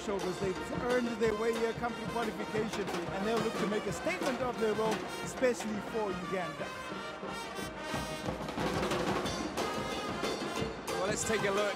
shoulders. They've earned their way here, come to qualification, and they'll look to make a statement of their own, especially for Uganda. Well, let's take a look.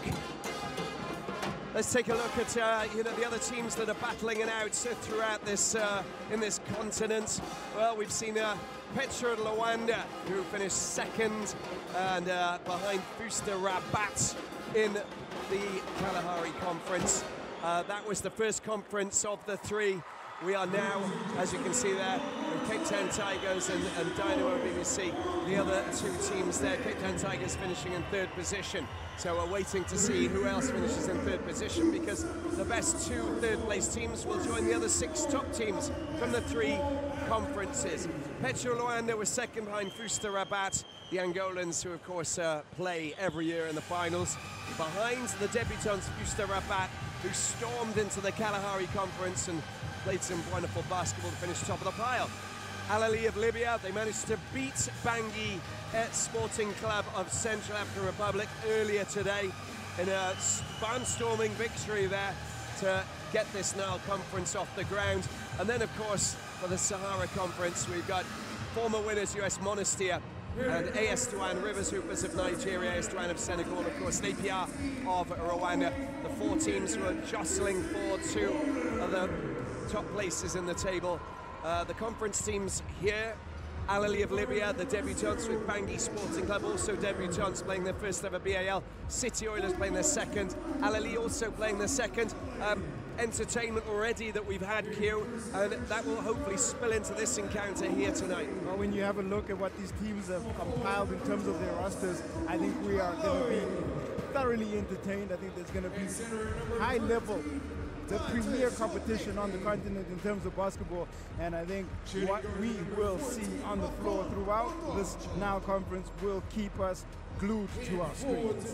Let's take a look at the other teams that are battling it out throughout this in this continent. Well, we've seen Petro Luanda, who finished second, and behind Fusta Rabat in the Kalahari Conference. That was the first conference of the three. We are now, as you can see there, with Cape Town Tigers and Dynamo BBC, the other two teams there. Cape Town Tigers finishing in third position. So we're waiting to see who else finishes in third position, because the best two third-place teams will join the other 6 top teams from the 3 conferences. Petro Luanda was second behind Fusta Rabat, the Angolans, who of course play every year in the finals. Behind the debutants, Fusta Rabat, who stormed into the Kalahari Conference and played some wonderful basketball to finish top of the pile. Ahly of Libya, they managed to beat Bangui Sporting Club of Central African Republic earlier today in a barnstorming victory there to get this Nile Conference off the ground. And then, of course, for the Sahara Conference, we've got former winners US Monastir and AS Douane Rivers Hoopers of Nigeria, AS Douane of Senegal, of course, APR of Rwanda. The 4 teams who are jostling for 2 of the top places in the table. The conference teams here, Ahly of Libya, the debutants with Bangui Sporting Club, also debutants playing their first ever BAL. City Oilers playing their second. Ahly also playing their second. Entertainment already that we've had, Q, and that will hopefully spill into this encounter here tonight. Well, when you have a look at what these teams have compiled in terms of their rosters, I think we are going to be thoroughly entertained. I think there's going to be high level, the premier competition on the continent in terms of basketball, and I think what we will see on the floor throughout this Nile Conference will keep us glued to our screens.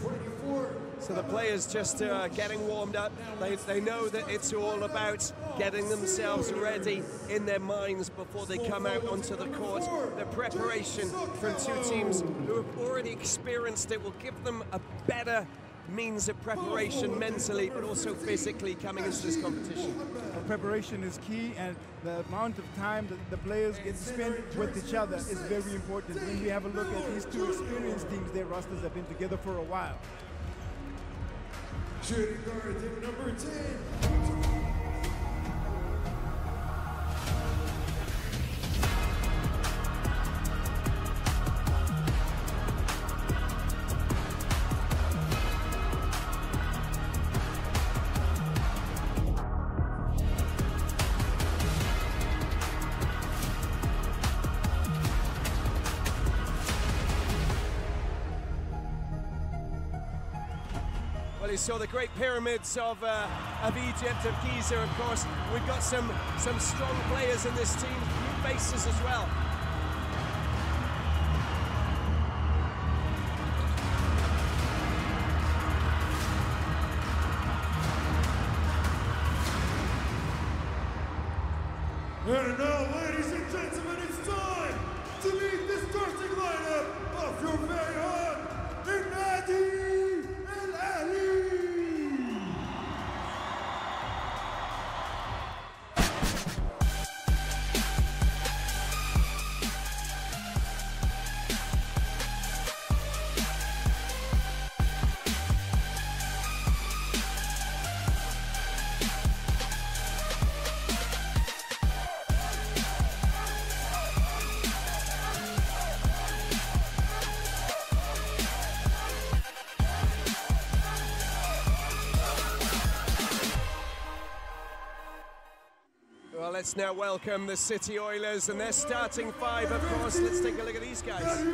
So the players just getting warmed up. They know that it's all about getting themselves ready in their minds before they come out onto the court. The preparation from 2 teams who have already experienced it will give them a better means of preparation mentally, but also physically coming into this competition. Preparation is key, and the amount of time that the players get to spend with each other is very important. When we have a look at these 2 experienced teams, their rosters have been together for a while. Shooting guard, team number 10. Well, you saw the great pyramids of Egypt, of Giza, of course. We've got some strong players in this team, new faces as well. And now, ladies and gentlemen, it's time to meet the starting lineup of your very own Ahly. Well, let's now welcome the City Oilers and their starting 5, of course. Let's take a look at these guys. So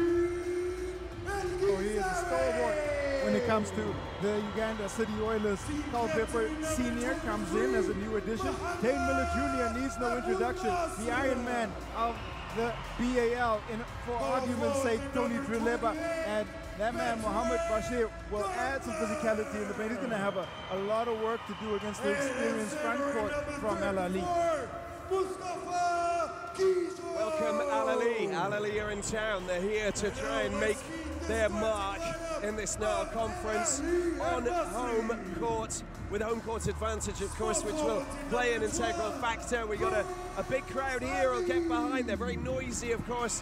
he is a stalwart when it comes to the Uganda City Oilers. Carl Pepper Sr. comes in as a new addition. Dane Miller Jr. needs no introduction. The Iron Man of the BAL, for argument's sake, Tony Trileba, and that man, Mohamed Bashir, will add some physicality in the paint. He's going to have a lot of work to do against the experienced front court from Ahly. Mostafa! Welcome, Ahly. Ahly are in town. They're here to try and make their mark in this Nile Conference on home court, with home court advantage, of course, which will play an integral factor. We got a big crowd here who'll get behind. They're very noisy, of course.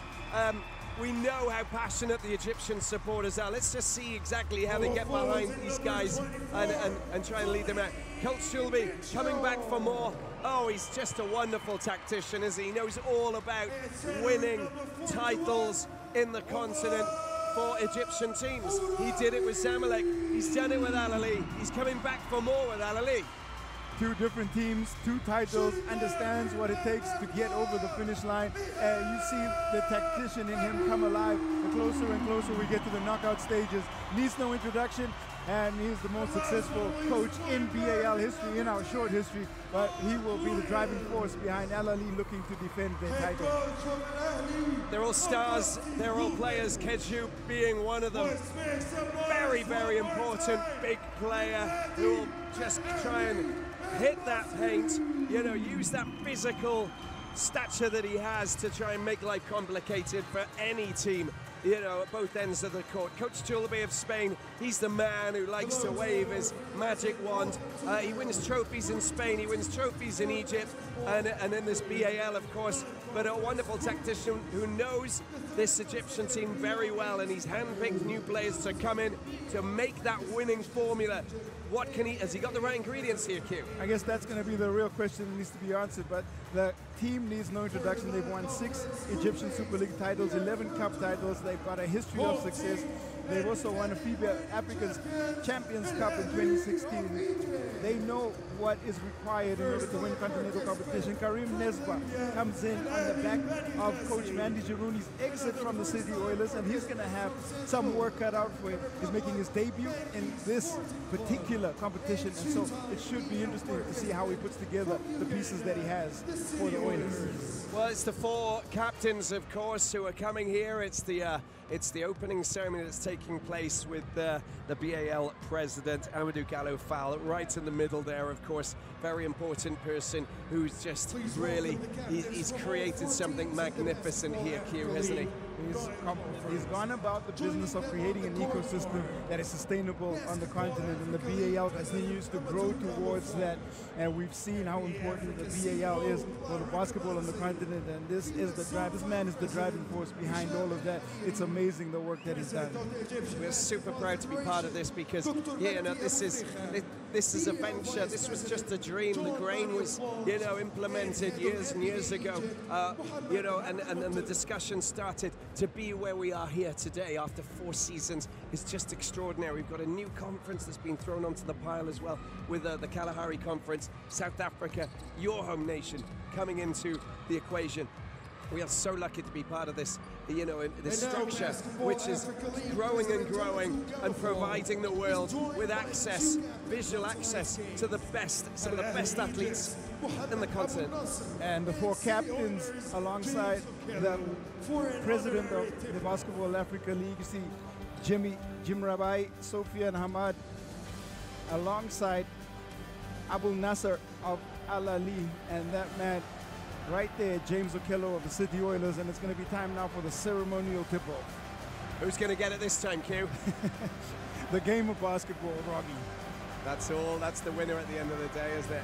We know how passionate the Egyptian supporters are. Let's just see exactly how they get behind these guys and try and lead them out. Coach Chulbi coming back for more. Oh, he's just a wonderful tactician, isn't he? He knows all about winning titles in the continent for Egyptian teams. He did it with Zamalek. He's done it with Ahly. He's coming back for more with Ahly. Two different teams, two titles, understands what it takes to get over the finish line. You see the tactician in him come alive. The closer and closer we get to the knockout stages. Needs no introduction, and he's the most successful coach in BAL history, in our short history, but he will be the driving force behind Ahly looking to defend their title. They're all stars, they're all players, Kedju being one of them. Very, very important big player who will just try and hit that paint, you know, use that physical stature that he has to try and make life complicated for any team, you know, at both ends of the court. Coach Chulbi of Spain, he's the man who likes to wave his magic wand. He wins trophies in Spain, he wins trophies in Egypt, and in this BAL, of course, but a wonderful tactician who knows this Egyptian team very well, and he's handpicked new players to come in to make that winning formula. What can has he got the right ingredients here, Q? I guess that's going to be the real question that needs to be answered, but the team needs no introduction. They've won 6 Egyptian Super League titles, 11 cup titles. They've got a history of success. They've also won a FIBA Africa's Champions Cup in 2016. They know what is required in order to win continental competition. Karim Nesba comes in on the back of Coach Mandy Girouni's exit from the City Oilers, and he's going to have some work cut out for him. He's making his debut in this particular competition, and so it should be interesting to see how he puts together the pieces that he has for the Oilers. Well, it's the 4 captains, of course, who are coming here. It's the opening ceremony that's taking place with the BAL president, Amadou Gallo Fall, right in the middle there, of course. Very important person who's just really, he's created something magnificent here, Q, hasn't he? He's gone about the business of creating an ecosystem that is sustainable on the continent, and the BAL continues to grow towards that, and we've seen how important the BAL is for the basketball on the continent, and this man is the driving force behind all of that. It's amazing the work that he's done. We're super proud to be part of this because, yeah, you know, this is a venture. This was just a dream. The grain was, you know, implemented years and years ago, you know, and the discussion started to be where we are here today after 4 seasons. It's just extraordinary. We've got a new conference that's been thrown onto the pile as well with the Kalahari Conference. South Africa, your home nation, coming into the equation. We are so lucky to be part of this, you know, this structure which is growing and growing and providing the world with access, visual access to the best, some of the best athletes in the continent. And the 4 captains alongside the president of the Basketball Africa League, you see Jim Rabai, Sofian Hamad, alongside Abul Nasser of Ahly, and that man right there, James Okello of the City Oilers, and it's going to be time now for the ceremonial tip-off. Who's going to get it this time, Q? The game of basketball, Robbie. That's all. That's the winner at the end of the day, isn't it?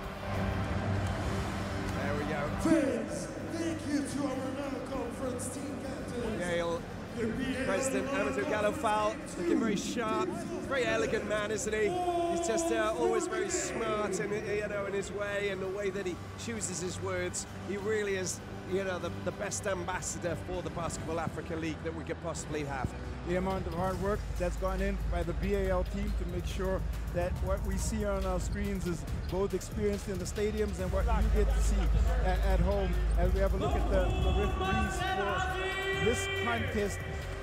There we go. Friends, thank you to our Nile Conference team captains. Yale President Amadou Gallo Fall, looking very sharp, very elegant man, isn't he? He's just always very smart, in, you know, in his way and the way that he chooses his words. He really is, you know, the best ambassador for the Basketball Africa League that we could possibly have. The amount of hard work that's gone in by the BAL team to make sure that what we see on our screens is both experienced in the stadiums and what you get to see at home as we have a look at the referees for this contest.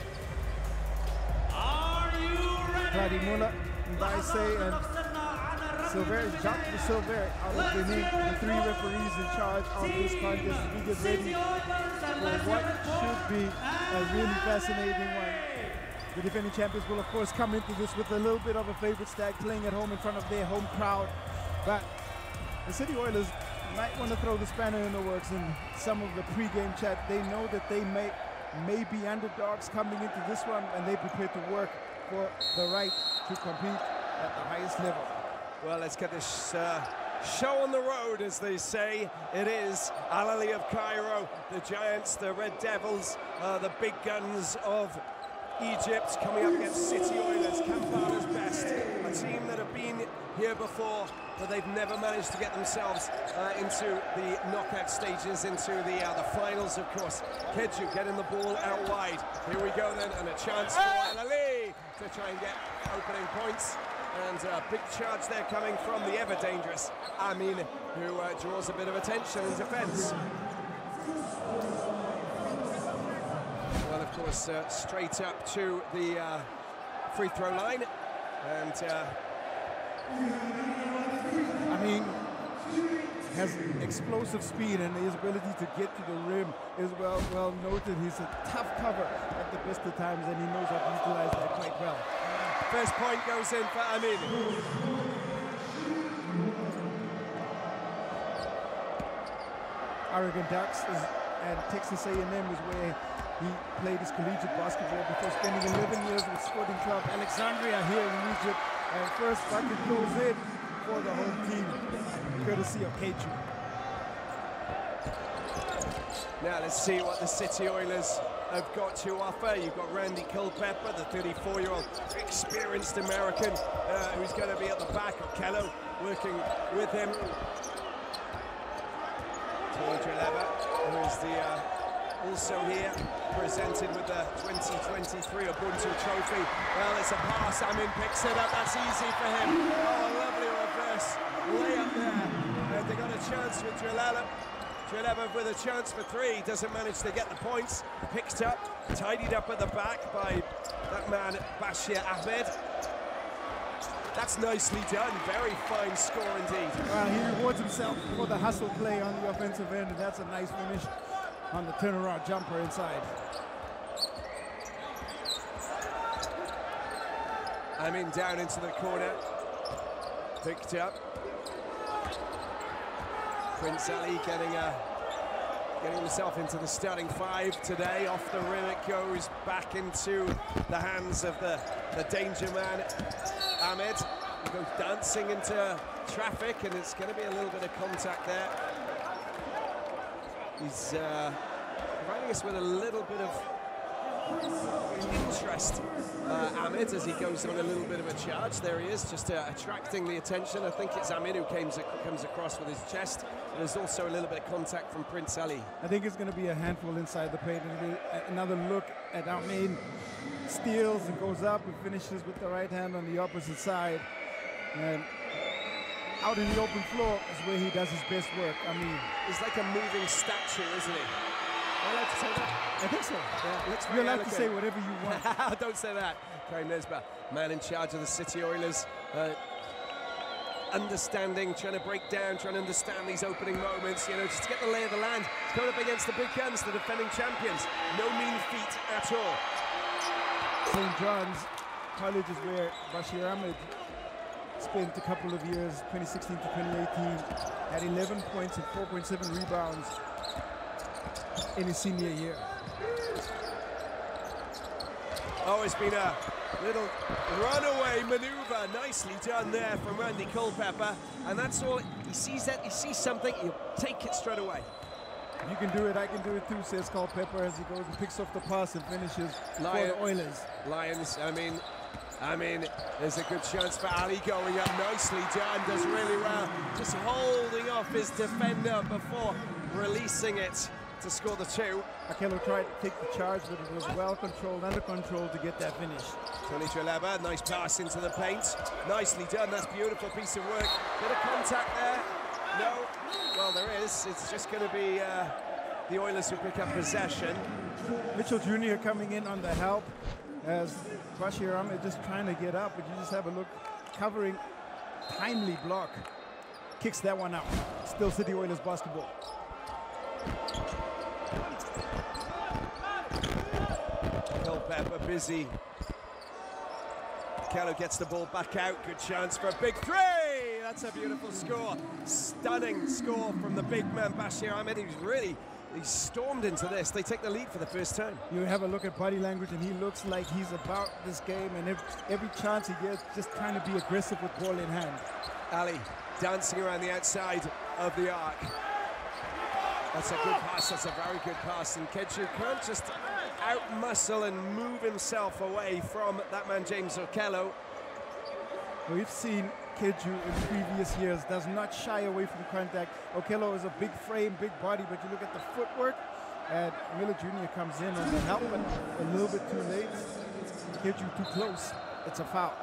Vladimir Mbaise and Jacques Silver are the 3 referees in charge of this contest. We get ready for what should be a really fascinating one. The defending champions will, of course, come into this with a little bit of a favorite stack, playing at home in front of their home crowd. But the City Oilers might want to throw the spanner in the works in some of the pre-game chat. They know that they may be underdogs coming into this one, and they prepare to work for the right to compete at the highest level. Well, let's get this show on the road, as they say. It is Ahly of Cairo, the Giants, the Red Devils, the big guns of Egypt coming up against City Oilers, Kampala's best, a team that have been here before, but they've never managed to get themselves into the knockout stages, into the finals, of course. Kedju getting the ball out wide. Here we go then, and a chance for Ahly to try and get opening points. And a big charge there coming from the ever-dangerous Amin, who draws a bit of attention in defence. Well, of course, straight up to the free throw line. And Amin has explosive speed, and his ability to get to the rim is well noted. He's a tough cover at the best of times, and he knows how to utilize that quite well. First point goes in for Amin. Oregon Ducks and Texas A&M is where he played his collegiate basketball before spending 11 years with Sporting Club Alexandria here in Egypt. And first bucket goes in for the home team, courtesy of Kedju. Now let's see what the City Oilers have got to offer. You've got Randy Culpepper, the 34-year-old experienced American, who's going to be at the back of Kello, working with him. Jaleba, who is also here, presented with the 2023 Ubuntu Trophy. Well, it's a pass. Amin picks it up. That's easy for him. Oh, a lovely reverse layup there. And they got a chance with Jaleba. Jaleba with a chance for three, doesn't manage to get the points. Picked up, tidied up at the back by that man, Bashir Ahmed. That's nicely done, very fine score indeed. Well, he rewards himself for the hustle play on the offensive end, and that's a nice finish on the turnaround jumper inside. Amin down into the corner, picked up. Prince Ali getting himself into the starting five today. Off the rim it goes, back into the hands of the danger man, Ahmed. He goes dancing into traffic, and it's going to be a little bit of contact there. He's providing us with a little bit of interest, Ahmed, as he goes on a little bit of a charge. There he is, just attracting the attention. I think it's Amin who comes across with his chest. There's also a little bit of contact from Prince Ali. I think it's going to be a handful inside the paint. Another look at Amin. Steals and goes up and finishes with the right hand on the opposite side. And out in the open floor is where he does his best work. I mean, he's like a moving statue, isn't he? Am I allowed to say that? I think so. Yeah, you're allowed to say whatever you want. Don't say that. Karim Nesba, man in charge of the City Oilers, understanding, trying to break down, trying to understand these opening moments, you know, just to get the lay of the land. Going up against the big guns, the defending champions. No mean feat at all. St. John's College is where Bashir Ahmed spent a couple of years, 2016 to 2018, had 11 points and 4.7 rebounds in his senior year. Oh, it's been a little runaway maneuver, nicely done there from Randy Culpepper, and that's all. He sees that, he sees something, he'll take it straight away. You can do it, I can do it too, says Culpepper as he goes and picks off the pass and finishes for the Oilers. Lions, I mean, there's a good chance for Ali going up, nicely done, does really well, just holding off his defender before releasing it to score the two. Akello tried to take the charge, but it was well controlled, under control to get that finish. Tony Jaleba, nice pass into the paint. Nicely done, that's a beautiful piece of work. Bit of contact there. No, well there is. It's just going to be the Oilers who pick up possession. Mitchell Jr. coming in on the help as Bashir Ahmed just trying to get up, but you just have a look, covering, timely block. Kicks that one out. Still City Oilers basketball. Culpepper busy. Kello gets the ball back out. Good chance for a big three. That's a beautiful score. Stunning score from the big man Bashir Ahmed. He's really he stormed into this. They take the lead for the first time. You have a look at body language, and he looks like he's about this game, and every chance he gets, just trying to be aggressive with ball in hand. Ahly dancing around the outside of the arc. That's a good pass, that's a very good pass, and Kedju can't just out-muscle and move himself away from that man, James Okello. We've seen Kedju in previous years does not shy away from contact. Okello is a big frame, big body, but you look at the footwork, and Miller Jr. comes in on the help, but a little bit too late. Kedju too close. It's a foul.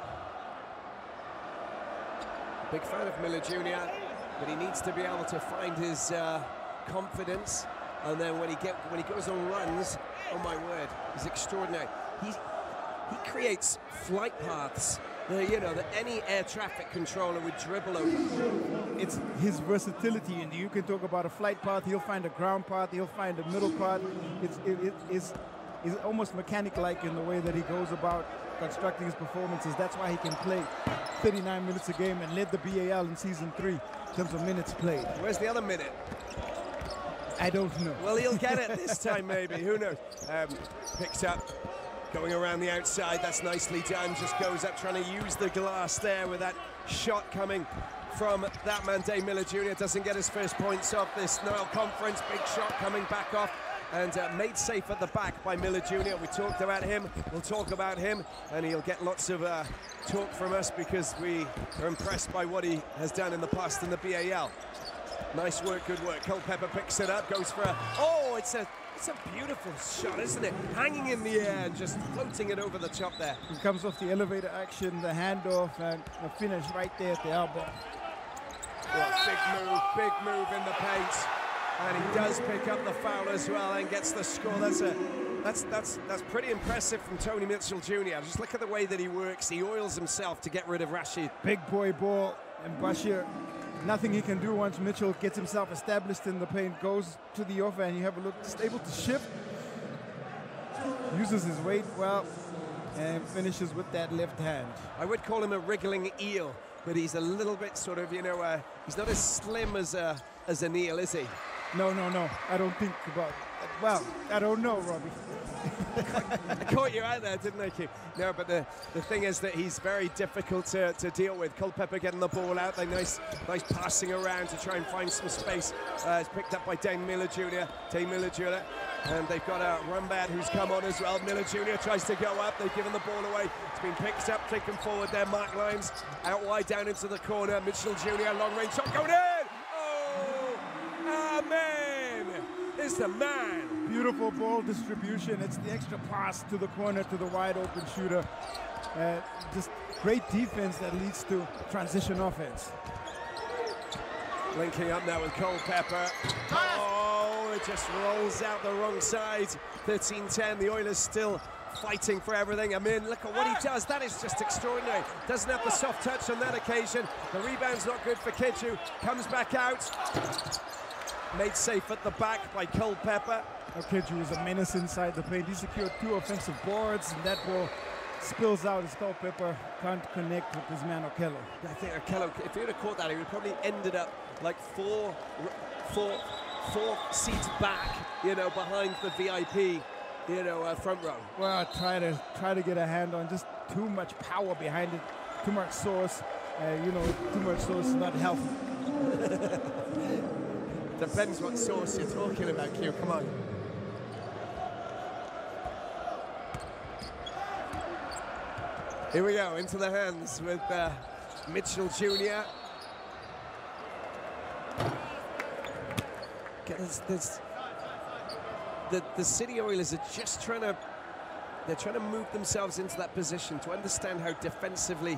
Big fan of Miller Jr., but he needs to be able to find his confidence, and then when he goes on runs, oh my word, he's extraordinary. He creates flight paths that any air traffic controller would dribble over. It's his versatility, and you can talk about a flight path, he'll find a ground path, he'll find a middle path. It's almost mechanic-like in the way that he goes about constructing his performances. That's why he can play 39 minutes a game and led the BAL in season 3 in terms of minutes played. Where's the other minute? I don't know. Well, he'll get it this time, maybe. Who knows? Picks up, going around the outside. That's nicely done. Just goes up, trying to use the glass there with that shot coming from that man, Dave Miller Jr. Doesn't get his first points off this Nile Conference. Big shot coming back off, and made safe at the back by Miller Jr. We talked about him. We'll talk about him, and he'll get lots of talk from us because we are impressed by what he has done in the past in the BAL. Nice work, good work. Culpepper picks it up, goes for a... Oh, it's a beautiful shot, isn't it? Hanging in the air and just floating it over the top there. He comes off the elevator action, the handoff, and the finish right there at the elbow. Well, big move in the paint. And he does pick up the foul as well and gets the score. That's pretty impressive from Tony Mitchell Jr. Just look at the way that he works. He oils himself to get rid of Rashid. Big boy ball, and Bashir, nothing he can do once Mitchell gets himself established in the paint, goes to the offer, and you have a look, just able to shift, uses his weight well, and finishes with that left hand. I would call him a wriggling eel, but he's a little bit sort of, he's not as slim as an eel, is he? No, I don't think about it. Well, I don't know, Robbie. I caught you out there, didn't I, Keith? No, but the thing is that he's very difficult to deal with. Culpepper getting the ball out, nice passing around to try and find some space. It's picked up by Dane Miller Jr. And they've got Rumbat who's come on as well. Miller Jr. tries to go up. They've given the ball away. It's been picked up, taken forward there. Mark Lyons out wide down into the corner. Mitchell Jr. long range shot going in. Oh, man, is the man. Beautiful ball distribution. It's the extra pass to the corner to the wide open shooter. Just great defense that leads to transition offense. Linking up now with Culpepper. Oh, it just rolls out the wrong side. 13-10, the Oilers still fighting for everything. Amin, look at what he does. That is just extraordinary. Doesn't have the soft touch on that occasion. The rebound's not good for Kedju. Comes back out. Made safe at the back by Culpepper. Kedju is a menace inside the paint. He secured 2 offensive boards, and that ball spills out as Culpepper can't connect with his man Okello. I think Okello, if he would have caught that, he would have probably ended up like four seats back, behind the VIP, front row. Well, try to get a hand on, just too much power behind it, too much source. Too much source is not healthy. Depends what source you're talking about, Q. Come on. Here we go, into the hands with Mitchell Jr. The City Oilers are just trying to move themselves into that position to understand how defensively,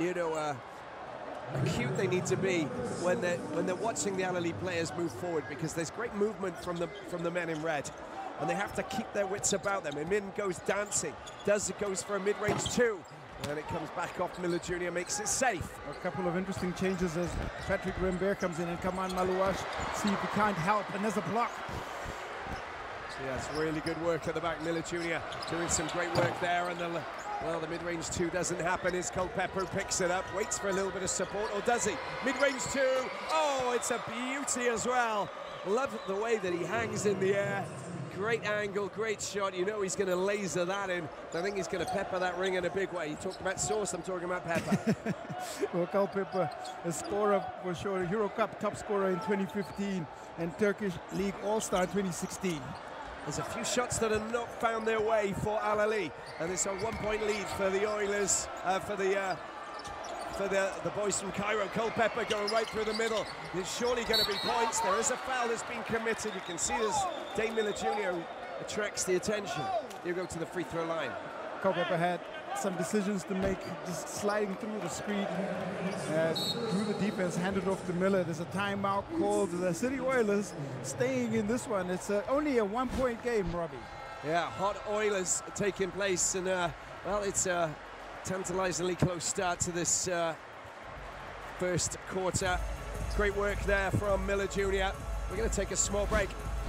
acute they need to be when they're watching the Ahly players move forward, because there's great movement from the men in red, and they have to keep their wits about them. Amin goes dancing, goes for a mid-range 2, and it comes back off. Miller Jr. makes it safe. A couple of interesting changes as Patrick Rembert comes in, and Kaman Malouash, see if he can't help, and there's a block. Yeah, it's really good work at the back. Miller Jr. doing some great work there, and the mid-range 2 doesn't happen. It's Culpepper who picks it up, waits for a little bit of support, or does he? Mid-range 2, oh, it's a beauty as well. Love the way that he hangs in the air. Great angle, great shot. You know he's going to laser that in. I think he's going to pepper that ring in a big way. You talked about sauce, I'm talking about pepper. Well, Pepper, a scorer for sure, Euro Cup top scorer in 2015 and Turkish League All-Star 2016. There's a few shots that have not found their way for Ahly, and it's a 1-point lead for the Oilers, for the boys from Cairo. Culpepper going right through the middle. There's surely going to be points. There is a foul that's been committed. You can see this Dane Miller Jr. attracts the attention. You go to the free throw line. Culpepper had some decisions to make, just sliding through the screen, through the defense, handed off to Miller. There's a timeout called. The City Oilers staying in this one. It's only a 1-point game, Robbie. Yeah, hot Oilers taking place, and well, it's a tantalizingly close start to this first quarter. Great work there from Miller Jr. We're going to take a small break.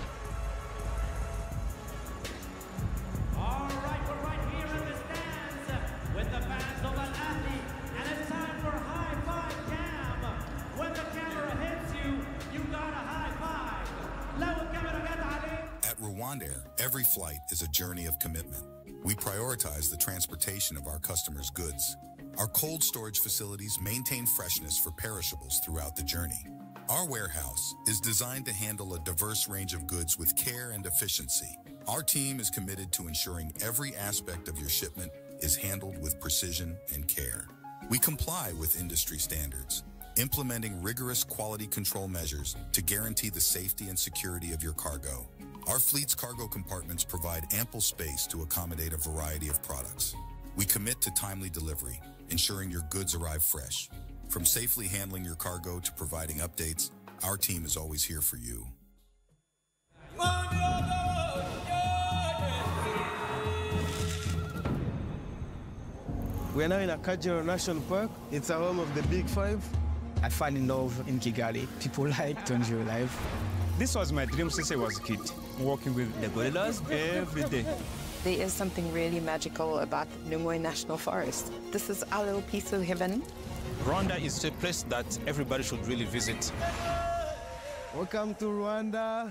All right, we're right here in the stands with the fans of Ahly, and it's time for High Five Cam. When the camera hits you, you got a high five. At Rwandair, every flight is a journey of commitment. We prioritize the transportation of our customers' goods. Our cold storage facilities maintain freshness for perishables throughout the journey. Our warehouse is designed to handle a diverse range of goods with care and efficiency. Our team is committed to ensuring every aspect of your shipment is handled with precision and care. We comply with industry standards, implementing rigorous quality control measures to guarantee the safety and security of your cargo. Our fleet's cargo compartments provide ample space to accommodate a variety of products. We commit to timely delivery, ensuring your goods arrive fresh. From safely handling your cargo to providing updates, our team is always here for you. We are now in Cairo National Park. It's a home of the Big Five. I fell in love in Kigali. People like to enjoy life. This was my dream since I was a kid, walking with the gorillas every day. There is something really magical about Nungwe National Forest. This is our little piece of heaven. Rwanda is a place that everybody should really visit. Welcome to Rwanda.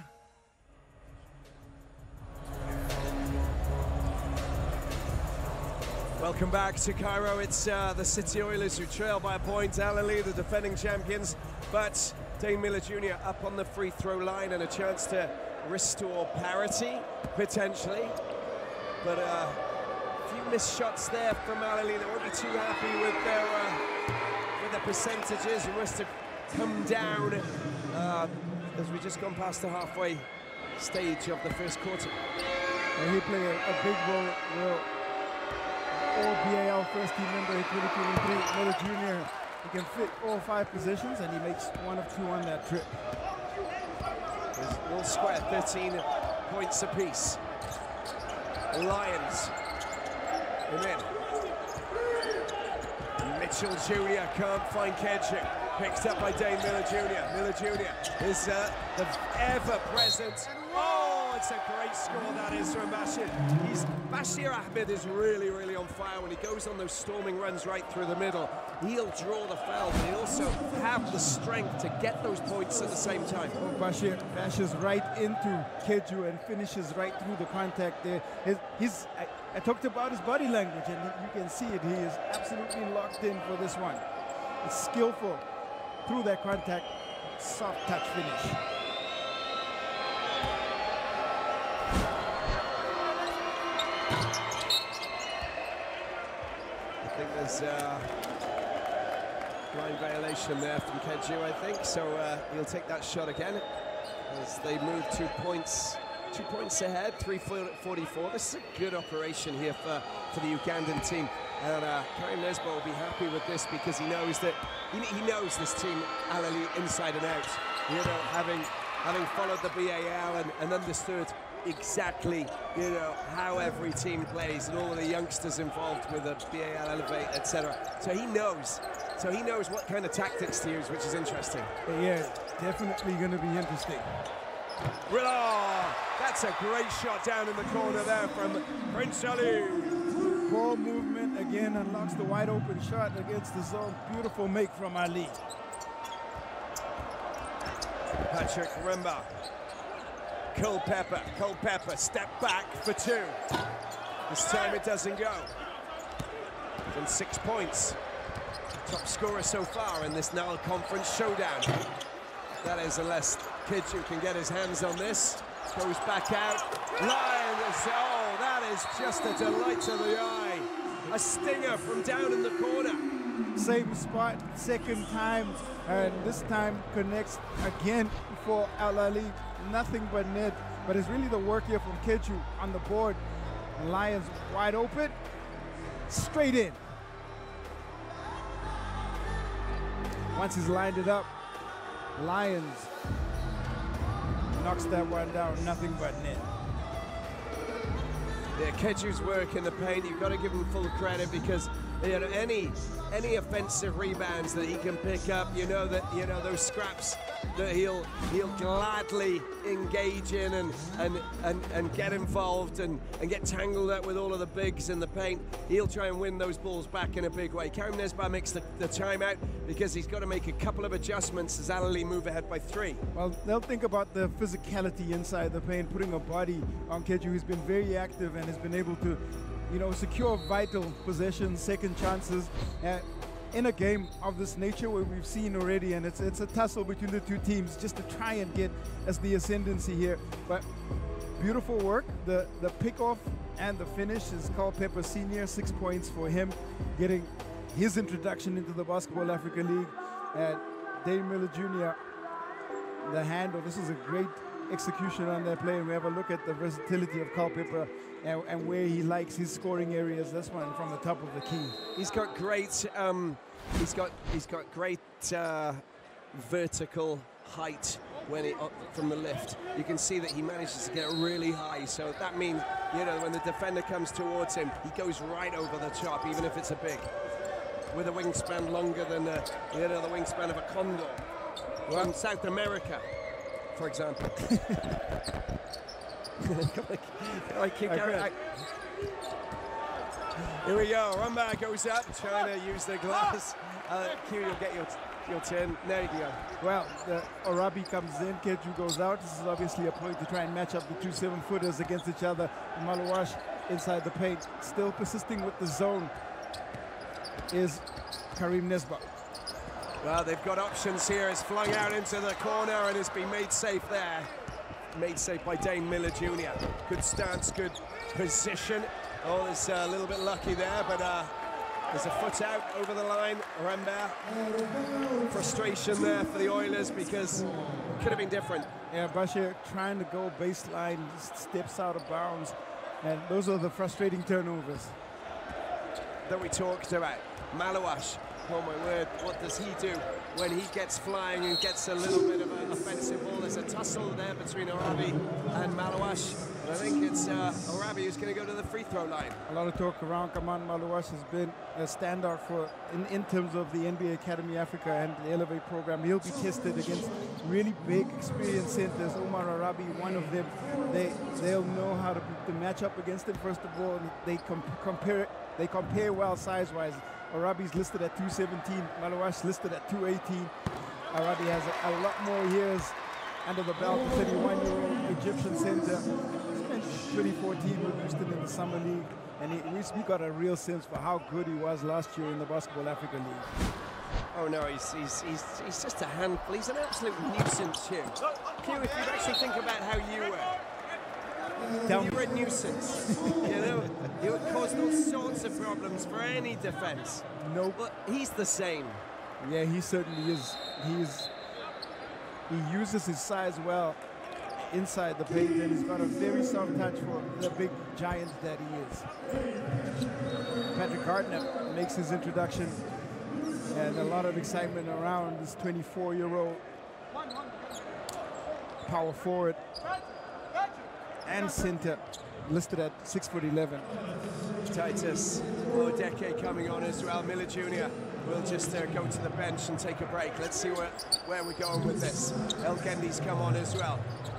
Welcome back to Cairo. It's the City Oilers who trail by a point. Ahly, the defending champions, but Dane Miller Jr. up on the free throw line and a chance to restore parity, potentially. But a few missed shots there from Ahly. They won't be too happy with their percentages. We must have come down as we just gone past the halfway stage of the first quarter. And he played a big role. All BAL first team member in 2023, Miller Jr. He can fit all 5 positions, and he makes 1 of 2 on that trip. There's all square, 13 points apiece. Lions. And then Mitchell Jr. can't find Kedju. Picked up by Dane Miller Jr. Miller Jr. is the ever-present. Oh, it's a great score that is from Bashir. Bashir Ahmed is really, really on fire when he goes on those storming runs right through the middle. He'll draw the foul, but he also have the strength to get those points at the same time. Oh, Bashir bashes right into Kedju and finishes right through the contact there. I talked about his body language, and you can see it. He is absolutely locked in for this one. It's skillful through that contact, soft touch finish. I think there's line violation there from Kedju, I think. So he'll take that shot again as they move 2 points ahead, 3:44. This is a good operation here for the Ugandan team. And Karim Lesbo will be happy with this because he knows that he knows this team, Ahly, inside and out. You know, having followed the BAL and understood exactly, you know, how every team plays and all of the youngsters involved with the BAL Elevate, etc. So he knows what kind of tactics to use, which is interesting. Yeah, definitely going to be interesting. Oh, that's a great shot down in the corner there from Prince Ali. Ball movement again unlocks the wide open shot against the zone. Beautiful make from Ali. Patrick Rumba. Culpepper, step back for 2. This time it doesn't go. And 6 points. Top scorer so far in this Nile Conference showdown. That is, unless Kidju can get his hands on this. Goes back out. Lions, oh, that is just a delight to the eye. A stinger from down in the corner. Same spot, second time, and this time connects again for Ahly. Nothing but net, but it's really the work here from Kidju on the board. Lions wide open, straight in. Once he's lined it up, Lions knocks that one down, nothing but net. Yeah, Kidju's work in the paint, you've got to give him full credit, because you know, any offensive rebounds that he can pick up, you know that those scraps that he'll gladly engage in and get involved and get tangled up with all of the bigs in the paint. He'll try and win those balls back in a big way. Karim Nesba makes the timeout because he's got to make a couple of adjustments as Ahly move ahead by 3. Well, they'll think about the physicality inside the paint, putting a body on Kidju, who's been very active and has been able to, you know, secure vital possessions, second chances in a game of this nature where we've seen already, and it's a tussle between the two teams just to try and get as the ascendancy here. But beautiful work, the pickoff and the finish is Culpepper Senior, 6 points for him, getting his introduction into the Basketball Africa League. And Dane Miller Jr., the handle, this is a great execution on that play, and we have a look at the versatility of Culpepper and where he likes his scoring areas. This one from the top of the key. He's got great great vertical height when he from the lift. You can see that he manages to get really high, so that means, you know, when the defender comes towards him, he goes right over the top, even if it's a big, with a wingspan longer than the wingspan of a condor from South America, for example. Here we go. Rumba goes up, trying to use the glass. Q, you'll get your turn. There you go. Well, Arabi comes in, Kidju goes out. This is obviously a point to try and match up the 2 7-footers against each other. Malawash inside the paint, still persisting with the zone, is Karim Nesba. Well, they've got options here. It's flung out into the corner and it's been made safe there. Made safe by Dane Miller Jr. Good stance, good position. Oh, there's a little bit lucky there, but there's a foot out over the line. Rembert. Frustration there for the Oilers because it could have been different. Yeah, Bashir trying to go baseline, steps out of bounds, and those are the frustrating turnovers that we talked about. Malawash, oh my word, what does he do when he gets flying and gets a little bit of an offensive ball? There's a tussle there between Arabi and Malawash. And I think it's Arabi who's going to go to the free throw line. A lot of talk around Kaman Malawash has been a standout for in terms of the NBA Academy Africa and the Elevate program. He'll be tested against really big, experienced centers. Omar Arabi, one of them. They'll know how to match up against him. First of all, they compare well size-wise. Arabi's listed at 217, Malawash listed at 218. Arabi has a lot more years under the belt, the 31-year-old Egyptian center. He spent 2014 with Houston in the Summer League, and we got a real sense for how good he was last year in the Basketball Africa League. Oh no, he's just a handful. He's an absolute nuisance, Hugh. Hugh, if you actually think about how you were, you were a nuisance. You know, you would cause all sorts of problems for any defense. Nope. But he's the same. Yeah, he certainly is. He uses his size well inside the paint, and he's got a very soft touch for the big giant that he is. Patrick Gardner makes his introduction, and a lot of excitement around this 24-year-old power forward and center, listed at 6'11". Titus, decade coming on as well. Miller Jr. will just go to the bench and take a break. Let's see where we're going with this. El Gendi's come on as well.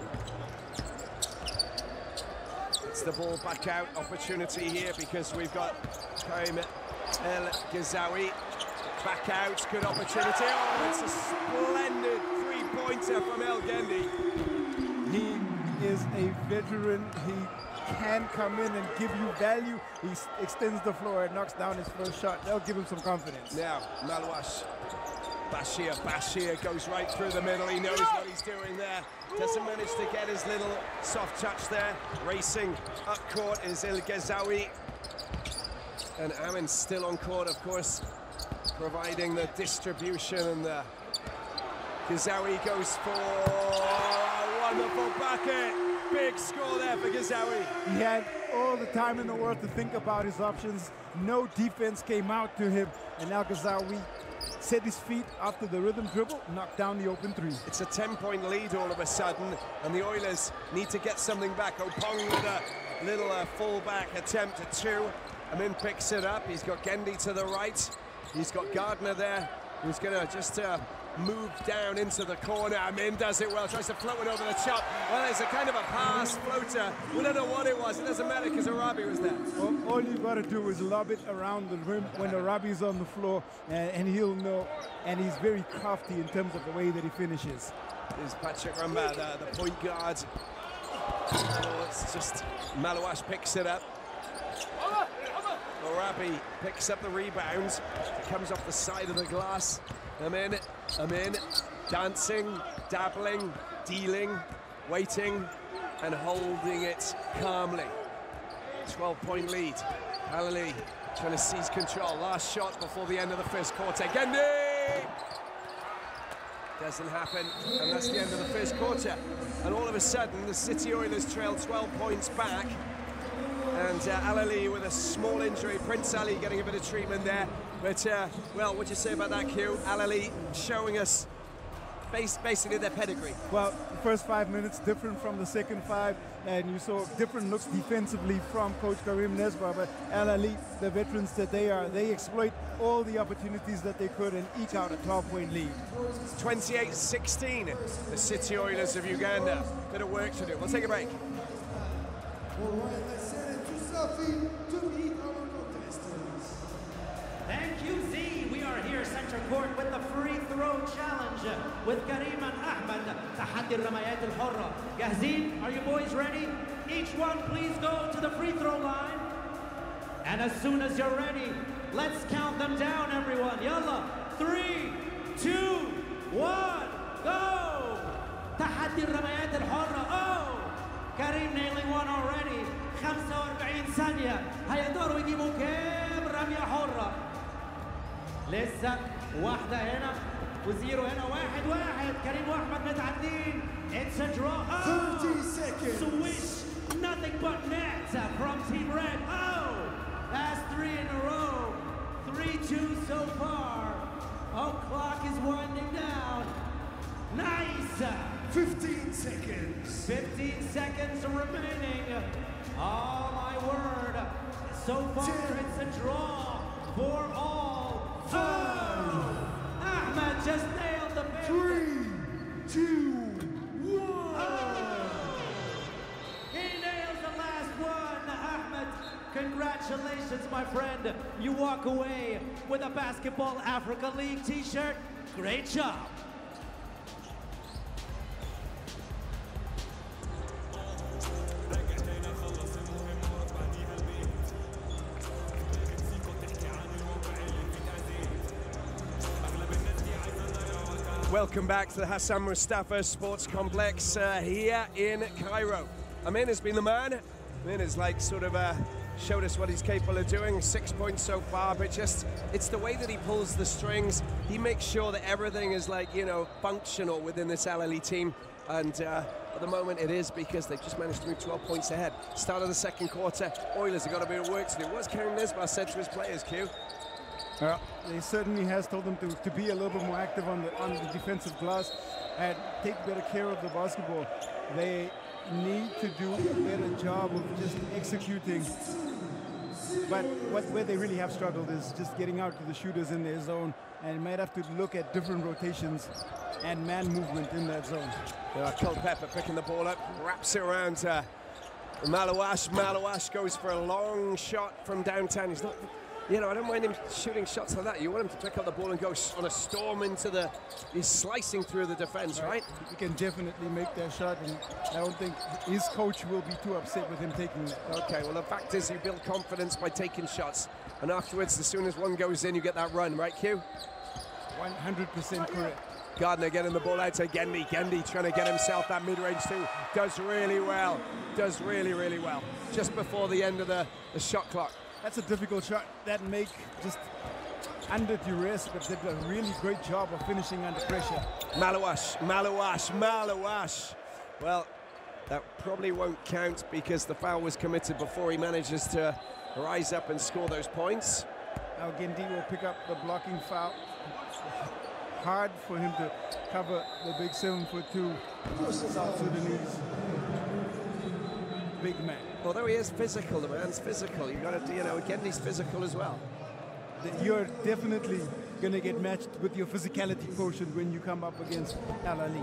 It's the ball back out opportunity here because we've got Karim El Ghazawi back out. Good opportunity. Oh, it's a splendid 3-point three-pointer from El Gendi. He is a veteran. He can come in and give you value. He extends the floor and knocks down his first shot. They'll give him some confidence. Now, Malouash. Bashir goes right through the middle. He knows what he's doing there. Doesn't manage to get his little soft touch there. Racing up court is El Ghazaoui. And Amin's still on court, of course, providing the distribution, and the Ghazaoui goes for a wonderful bucket. Big score there for Ghazaoui. He had all the time in the world to think about his options. No defense came out to him, and now Ghazaoui set his feet after the rhythm dribble, knocked down the open three. It's a 10-point lead all of a sudden, and the Oilers need to get something back. Opong with a little fullback attempt at two. Amin picks it up. He's got Gendi to the right. He's got Gardner there, who's going to just move down into the corner. Amin does it well, tries to float it over the top. Well, it's a kind of a pass floater. We don't know what it was. It doesn't matter because Arabi was there. All you got to do is lob it around the rim when Arabi's on the floor, and he'll know. And he's very crafty in terms of the way that he finishes. There's Patrick Ramba, the point guard. Oh, it's just Malouash picks it up. Arabi picks up the rebound. It comes off the side of the glass. Amin, dancing, dabbling, dealing, waiting, and holding it calmly. 12-point lead. Ahly trying to seize control. Last shot before the end of the first quarter. Gendi! Doesn't happen, and that's the end of the first quarter. And all of a sudden, the City Oilers trail 12 points back. And Ahly with a small injury. Prince Ali getting a bit of treatment there. But, well, what do you say about that, Q? Ahly showing us basically their pedigree. Well, the first 5 minutes different from the second 5, and you saw different looks defensively from Coach Karim Nesbar. But Ahly, the veterans that they are, they exploit all the opportunities that they could and eke out a 12-point lead. 28-16, the City Oilers of Uganda. Bit of work to do. We'll take a break. All right, let's send it to Safi to meet our contestants. Thank you, Z. We are here center court with the free throw challenge with Karim and Ahmed. تحدي الرميات الحرة. جاهزين? Are you boys ready? Each one please go to the free throw line. And as soon as you're ready, let's count them down, everyone. Yalla. 3, 2, 1, go! تحدي الرميات الحرة. Oh! Karim nailing one already. 45 ثانية. هيقدروا يجيبوا كام رمية حرة؟ لسه واحدة هنا وزيرو هنا. 1-1. كريم واحمد متعدين. It's a draw. Oh! 30 seconds. Swish. Nothing but net from Team Red. Oh! That's 3 in a row. 3-2 so far. Oh, clock is winding down. Nice. 15 seconds. 15 seconds remaining. Oh my word. So far 10, it's a draw for all. 5, Ahmed just nailed the big. 3, 2, 1. He nails the last one. Ahmed, congratulations, my friend. You walk away with a Basketball Africa League t-shirt. Great job. Welcome back to the Hassan Mostafa Sports Complex here in Cairo. Amin has been the man. Amin has like sort of showed us what he's capable of doing. 6 points so far, but just it's the way that he pulls the strings. He makes sure that everything is like, you know, functional within this Ahly team. And at the moment it is because they've just managed to move 12 points ahead. Start of the second quarter, Oilers have got a bit of work to do. What's Karim Nesbar said to his players, Q? He certainly has told them to be a little bit more active on the defensive glass and take better care of the basketball. They need to do a better job of just executing. But where they really have struggled is just getting out to the shooters in their zone, and might have to look at different rotations and man movement in that zone. Culpepper picking the ball up, wraps it around Malouash. Malouash goes for a long shot from downtown. He's not You know, I don't mind him shooting shots like that. You want him to pick up the ball and go on a storm into the... He's slicing through the defense, right? He can definitely make that shot, and I don't think his coach will be too upset with him taking that. Okay, well, the fact is you build confidence by taking shots, and afterwards, as soon as one goes in, you get that run, right, Q? 100% correct. Gardner getting the ball out to Gendy. Gendy trying to get himself that mid-range too. Does really well. Does really, really well. Just before the end of the shot clock. That's a difficult shot that make just under duress, but did a really great job of finishing under pressure. Malawash. Well, that probably won't count because the foul was committed before he manages to rise up and score those points. Now Gendy will pick up the blocking foul. Hard for him to cover the big 7'2" South Sudanese big man. Although he is physical, the man's physical. You've got to, you know, Gendy's physical as well. You're definitely going to get matched with your physicality quotient when you come up against Ahly.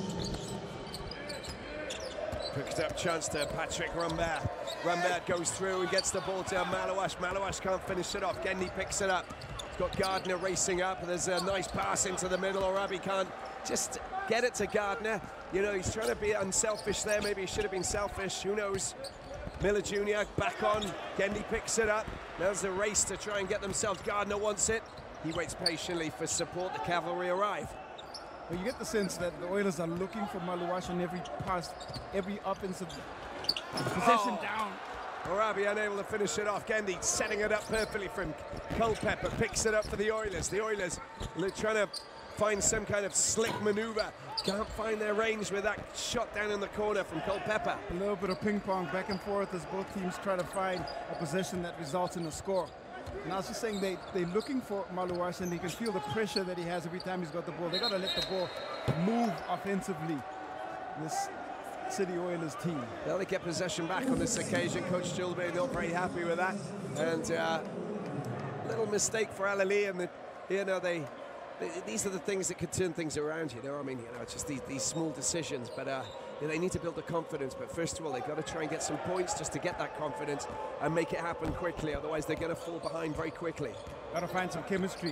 Picked up chance to Patrick Rambert. Rambert goes through and gets the ball to Malawash. Malawash can't finish it off. Gendy picks it up. He's got Gardner racing up. There's a nice pass into the middle. Arabi can't just get it to Gardner. You know, he's trying to be unselfish there. Maybe he should have been selfish. Who knows? Miller Jr. back on. Gendy picks it up. There's a race to try and get themselves. Gardner wants it. He waits patiently for support. The cavalry arrive. Well, you get the sense that the Oilers are looking for Malawash on every pass, every offensive possession down. Arabi unable to finish it off. Gendy setting it up perfectly from Culpepper. Picks it up for the Oilers. The Oilers trying to find some kind of slick maneuver. Can't find their range with that shot down in the corner from Culpepper. A little bit of ping pong back and forth as both teams try to find a possession that results in a score. And I was just saying they're looking for Malawash, and they can feel the pressure that he has every time he's got the ball. They got to let the ball move offensively. This City Oilers team. They'll get possession back on this occasion. Coach Gilbert not very happy with that, and little mistake for Ahly, and you know these are the things that could turn things around. You know, I mean, you know, it's just these small decisions, but. They need to build the confidence, but first of all, they've got to try and get some points just to get that confidence and make it happen quickly. Otherwise, they're going to fall behind very quickly. Got to find some chemistry.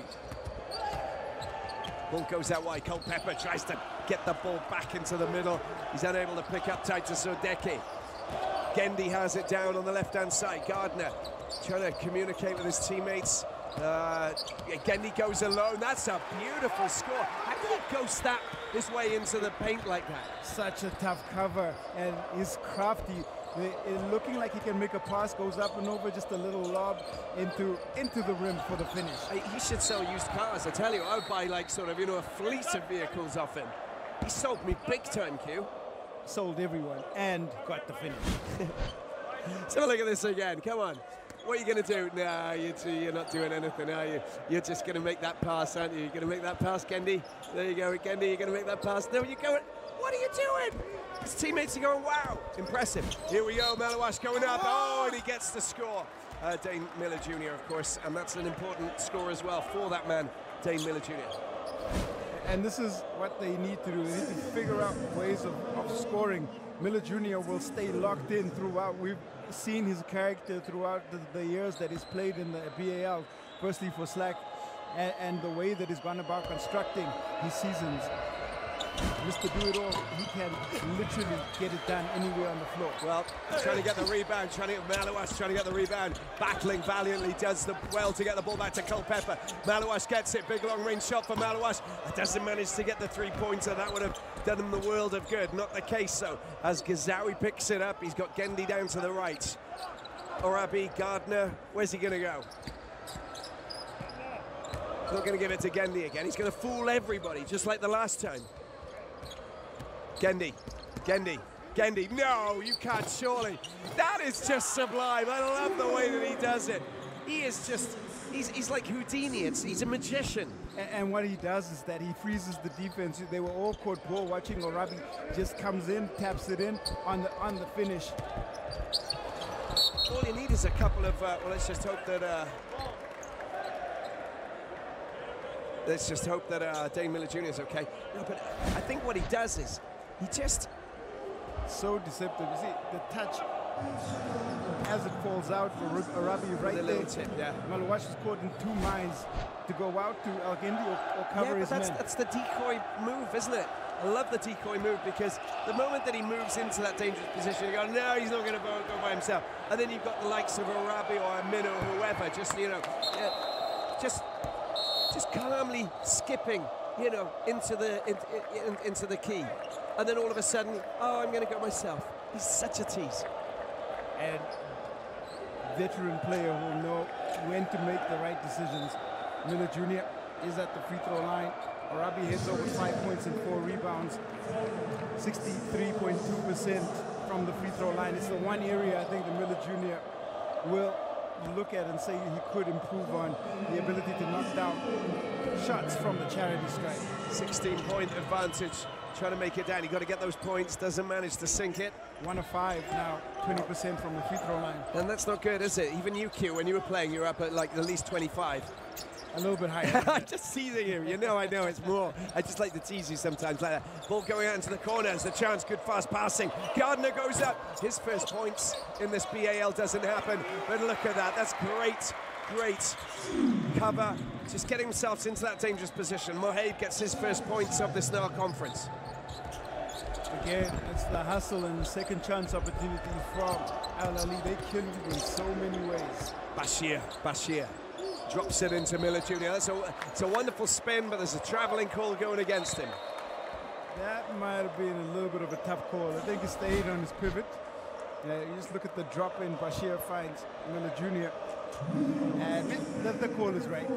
Ball goes that way. Culpepper tries to get the ball back into the middle. He's unable to pick up Titus Odeke. Gendy has it down on the left-hand side. Gardner trying to communicate with his teammates. Gendy goes alone. That's a beautiful score. How did he ghost that his way into the paint like that? Such a tough cover, and he's crafty. Looking like he can make a pass, goes up and over, just a little lob into the rim for the finish. He should sell used cars. I tell you, I would buy like sort of, you know, a fleet of vehicles off him. He sold me big time, Q. Sold everyone and got the finish. So look at this again. Come on. What are you going to do? Nah, you're not doing anything, are you? You're just going to make that pass, aren't you? You're going to make that pass, Gendy. There you go, Gendy. You're going to make that pass. No, you're going. What are you doing? His teammates are going, wow, impressive. Here we go, Malawash going up. Oh, and he gets the score. Dane Miller Jr., of course, and that's an important score as well for that man, Dane Miller Jr. And this is what they need to do. They need to figure out ways of scoring. Miller Jr. will stay locked in throughout. We've seen his character throughout the years that he's played in the BAL, firstly for Slack, and the way that he's gone about constructing his seasons. Mr. Do-It-All, he can literally get it done anywhere on the floor. Well, trying to get the rebound, trying to get Malawash, trying to get the rebound, battling valiantly, does well to get the ball back to Culpepper. Malawash gets it, big long-range shot for Malawash. Doesn't manage to get the three-pointer. That would have done him the world of good. Not the case, though, as Gazawi picks it up. He's got Gendy down to the right. Arabi, Gardner, where's he going to go? Not going to give it to Gendy again. He's going to fool everybody, just like the last time. Gendy, no, you can't surely. That is just sublime. I love the way that he does it. He is just, he's like Houdini. He's a magician. And what he does is that he freezes the defense. They were all caught ball watching. Arabi just comes in, taps it in on the finish. All you need is a couple of, well, let's just hope that Dane Miller Jr. is okay. No, but I think what he does is, he just... So deceptive. You see, the touch as it falls out for Arabi right there. Little tip, yeah. Malawash is caught in 2 minds to go out to Al-Gendi or cover his man. That's the decoy move, isn't it? I love the decoy move because the moment that he moves into that dangerous position, you go, no, he's not going to go by himself. And then you've got the likes of Arabi or Amin or whoever, just, you know, just calmly skipping, you know, into the key. And then all of a sudden, oh, I'm going to go myself. He's such a tease. And veteran player will know when to make the right decisions. Miller Jr. is at the free throw line. Arabi hits over 5 points and 4 rebounds. 63.2% from the free throw line. It's the one area I think the Miller Jr. will look at and say he could improve on, the ability to knock down shots from the charity stripe. 16-point advantage, trying to make it down. You got to get those points, doesn't manage to sink it. 1 of 5 now, 20% from the free throw line. And that's not good, is it? Even you, Q, when you were playing, you were up at like at least 25. A little bit higher. I'm just teasing you. You know, I know it's more. I just like to tease you sometimes like that. Ball going out into the corners. The chance, good fast passing. Gardner goes up. His first points in this BAL doesn't happen. But look at that. That's great cover. Just getting themselves into that dangerous position. Mohade gets his first points of this Nile Conference. Again, it's the hustle and second chance opportunity from Ahly. They kill you in so many ways. Bashir. Drops it into Miller Jr. It's a wonderful spin, but there's a traveling call going against him. That might have been a little bit of a tough call. I think he stayed on his pivot. You just look at the drop in Bashir finds Miller Jr. And the call is right.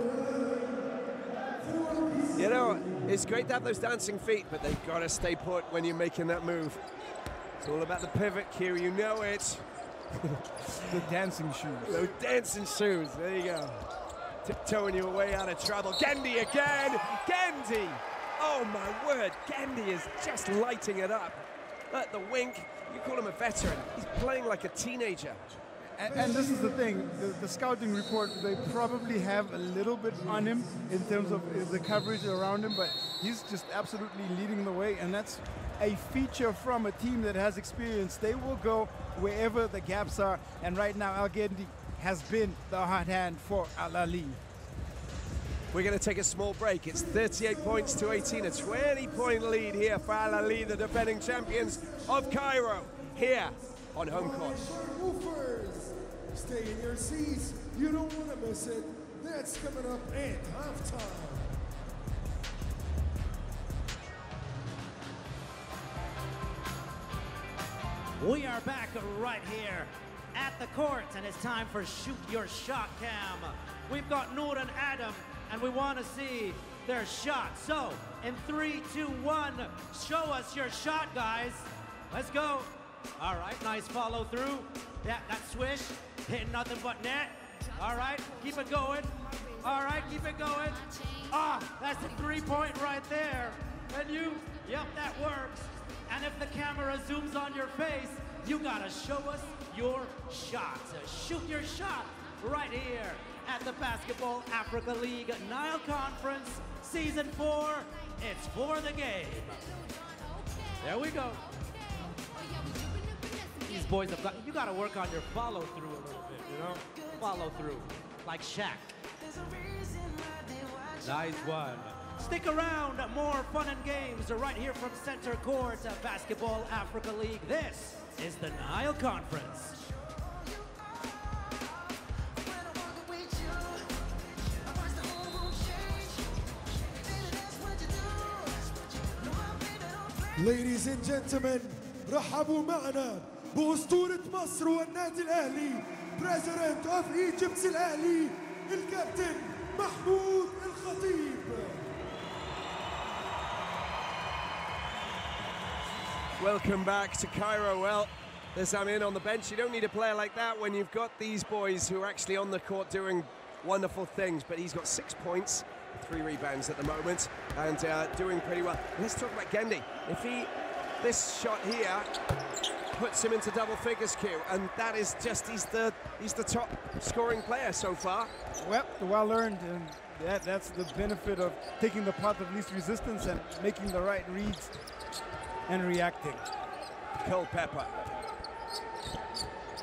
You know, it's great to have those dancing feet, but they've got to stay put when you're making that move. It's all about the pivot, Q, you know it. The dancing shoes. Those dancing shoes, there you go. Tiptoeing you away out of trouble. Gendi again! Gendi! Oh my word, Gendi is just lighting it up. At the wink, you call him a veteran. He's playing like a teenager. And this is the thing, the scouting report, they probably have a little bit on him in terms of the coverage around him, but he's just absolutely leading the way, and that's a feature from a team that has experience. They will go wherever the gaps are, and right now Al-Gendi has been the hot hand for Ahly. We're going to take a small break. It's 38 points to 18, a 20-point lead here for Ahly, the defending champions of Cairo, here on home court. Stay in your seats. You don't want to miss it. That's coming up at halftime. We are back right here at the court, and it's time for Shoot Your Shot Cam. We've got Noor and Adam, and we want to see their shot. So, in 3, 2, 1, show us your shot, guys. Let's go. All right, nice follow through. Yeah, that swish, hitting nothing but net. All right, keep it going. All right, keep it going. Ah, that's a 3-point right there. And you, yep, that works. And if the camera zooms on your face, you gotta show us your shot. Shoot your shot right here at the Basketball Africa League Nile Conference Season 4. It's for the game. There we go. These boys have got, you gotta work on your follow through a little bit, you know? Follow through, like Shaq. Nice one. Stick around, more fun and games right here from Center Court, Basketball Africa League. This is the Nile Conference. Ladies and gentlemen, رحبوا معنا بأسطورة مصر والنادي الأهلي President of Egypt's الأهلي الكابتن محمود الخطيب. Welcome back to Cairo. Well, there's Amin on the bench. You don't need a player like that when you've got these boys who are actually on the court doing wonderful things. But he's got 6 points, 3 rebounds at the moment, and doing pretty well. Let's talk about Gendi. If this shot here puts him into double figures, Q, and that is just, he's the top scoring player so far. Well earned, and that's the benefit of taking the path of least resistance and making the right reads and reacting. Culpepper.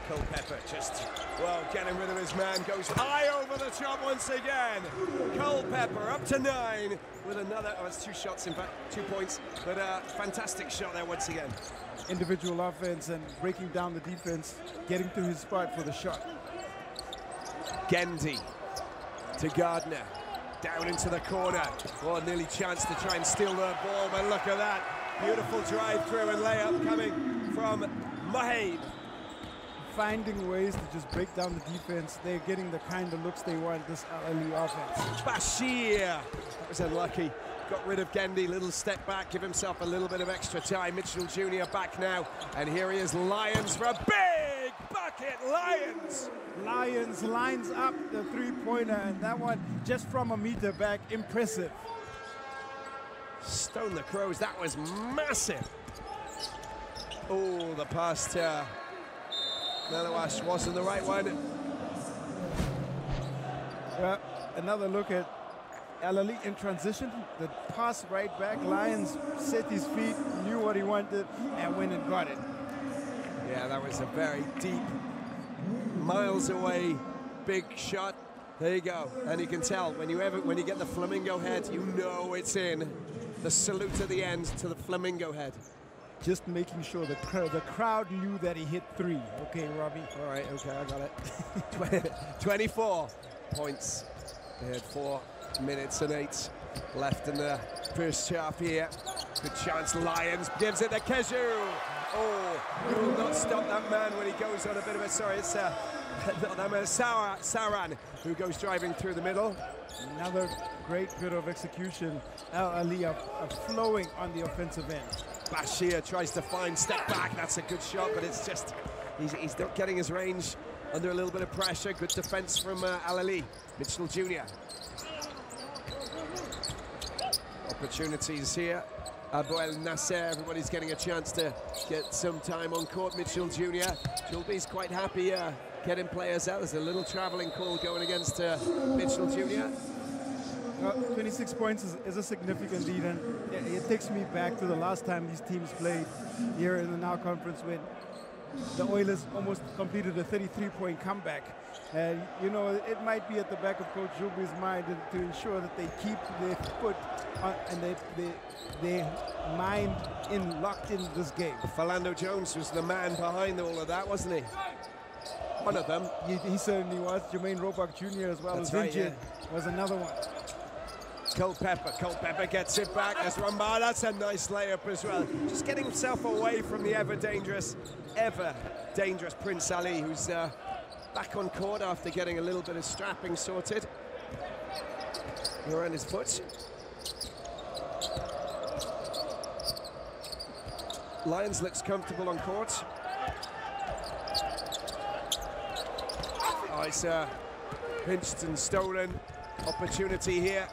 Culpepper just, well, getting rid of his man, goes high over the top once again. Culpepper up to 9 with another, oh, it's 2 shots, in fact, 2 points, but a fantastic shot there once again. Individual offense and breaking down the defense, getting to his spot for the shot. Gendy to Gardner, down into the corner. Oh, nearly chance to try and steal the ball, but look at that. Beautiful drive through and layup coming from Mahib. Finding ways to just break down the defense. They're getting the kind of looks they want, this Ahly offense. Bashir, that was unlucky. Got rid of Gendy, little step back, give himself a little bit of extra time. Mitchell Jr. back now, and here he is, Lyons for a big bucket, Lyons! Lyons lines up the three-pointer, and that one just from a meter back, impressive. Stone the Crows, that was massive. Oh, the pass to Nelawash wasn't the right one. Well, another look at Ahly in transition. The pass right back. Lyons set his feet, knew what he wanted, and went and got it. Yeah, that was a very deep, miles away, big shot. There you go. And you can tell when you get the flamingo head, you know it's in. The salute at the end to the flamingo head. Just making sure the crowd knew that he hit 3. Okay, Robbie. All right, okay, I got it. 24 points. They had 4 minutes and 8 left in the first half here. Good chance, Lyons gives it to Keju. Oh, you will not stop that man when he goes on a bit of a, sorry, it's not that man, Saran, who goes driving through the middle. Another great bit of execution. Ahly are flowing on the offensive end. Bashir tries to find step back. That's a good shot, but it's just, he's not getting his range under a little bit of pressure. Good defense from Ahly. Mitchell Jr. Opportunities here. Abu El Nasser, everybody's getting a chance to get some time on court. Mitchell Jr. Julby's quite happy getting players out. There's a little traveling call going against Mitchell Jr. 26 points is a significant lead, and it takes me back to the last time these teams played here in the Nile Conference when the Oilers almost completed a 33-point comeback. And, you know, it might be at the back of Coach Julby's mind to ensure that they keep their foot on, and their mind locked in this game. Philando Jones was the man behind all of that, wasn't he? One of them. He certainly was. Jermaine Robach Jr. as well, That's as right, injured, was another one. Culpepper gets it back as Rumba. That's a nice layup as well. Just getting himself away from the ever dangerous Prince Ali, who's back on court after getting a little bit of strapping sorted around his foot. Lyons looks comfortable on court. Oh, it's pinched and stolen. Opportunity here.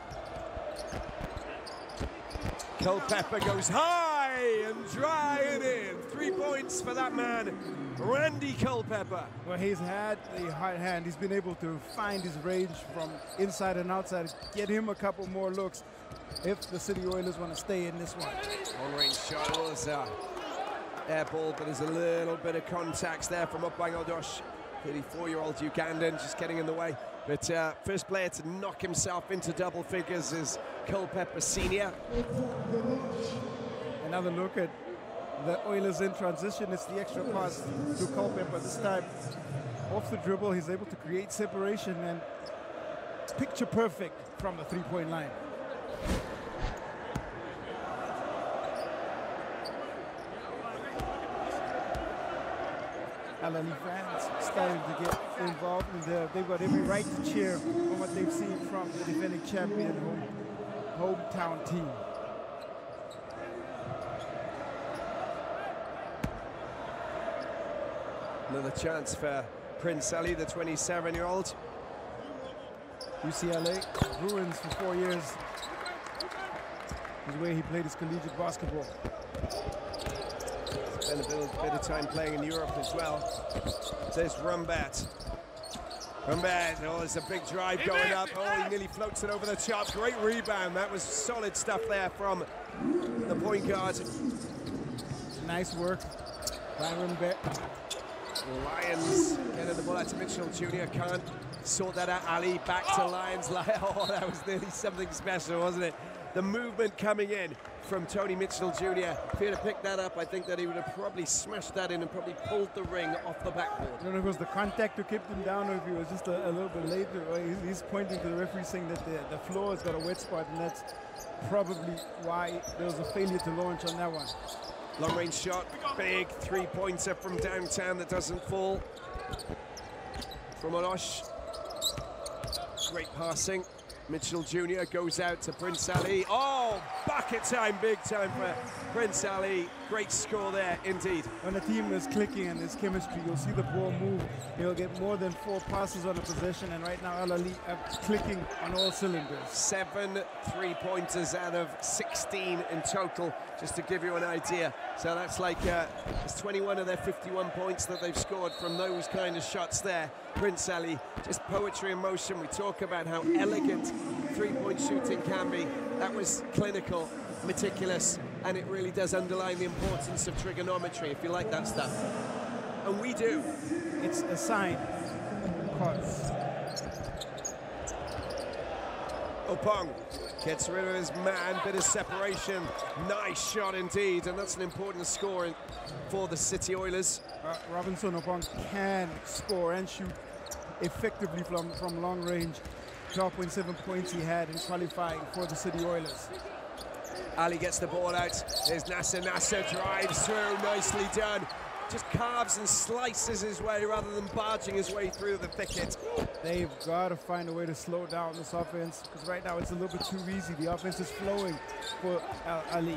Culpepper goes high and dry it in. 3 points for that man, Randy Culpepper. Well, he's had a hard hand. He's been able to find his range from inside and outside, get him a couple more looks if the City Oilers want to stay in this one. On-range shot was air ball, but there's a little bit of contacts there from Obangodosh. 34-year-old Ugandan just getting in the way. But first player to knock himself into double figures is Culpepper Senior. Another look at the Oilers in transition. It's the extra pass to Culpepper. This time, off the dribble, he's able to create separation and picture perfect from the three-point line. Ahly fans starting to get involved, and they've got every right to cheer on what they've seen from the defending champion hometown team. Another chance for Prince Ali, the 27-year-old. UCLA ruins for 4 years. Is where he played his collegiate basketball. Spent a bit of time playing in Europe as well. There's Rumbat. Oh, there's a big drive going up. Oh, he nearly floats it over the top. Great rebound. That was solid stuff there from the point guard. Nice work by Rumbat. Lions getting the ball out to Mitchell Jr. Can't sort that out. Ahly back to Lions. Oh, that was nearly something special, wasn't it? The movement coming in from Tony Mitchell Jr. If he had picked that up, I think that he would have probably smashed that in and probably pulled the ring off the backboard. I don't know if it was the contact who kept him down or if he was just a little bit later. He's pointing to the referee saying that the floor has got a wet spot, and that's probably why there was a failure to launch on that one. Long range shot, big three-pointer from downtown that doesn't fall. From Olosh. Great passing. Mitchell Jr. goes out to Prince Ahly. Oh, bucket time, big time for Prince Ahly. Great score there, indeed. When a team is clicking and there's chemistry, you'll see the ball move. You'll get more than 4 passes on a possession, and right now Ahly are clicking on all cylinders. 7 3-pointers out of 16 in total, just to give you an idea. So that's like it's 21 of their 51 points that they've scored from those kind of shots there. Prince Ahly, just poetry in motion. We talk about how elegant three-point shooting can be. That was clinical, meticulous, and it really does underline the importance of trigonometry, if you like that stuff. And we do. It's a sign. Cause. Opong gets rid of his man, bit of separation. Nice shot indeed, and that's an important score for the City Oilers. Robinson Opong can score and shoot effectively from long range. 12.7 points he had in qualifying for the City Oilers. Ahly gets the ball out. There's Nasser. Nasser drives through, nicely done. Just carves and slices his way rather than barging his way through the thicket. They've got to find a way to slow down this offense, because right now it's a little bit too easy. The offense is flowing for Ahly.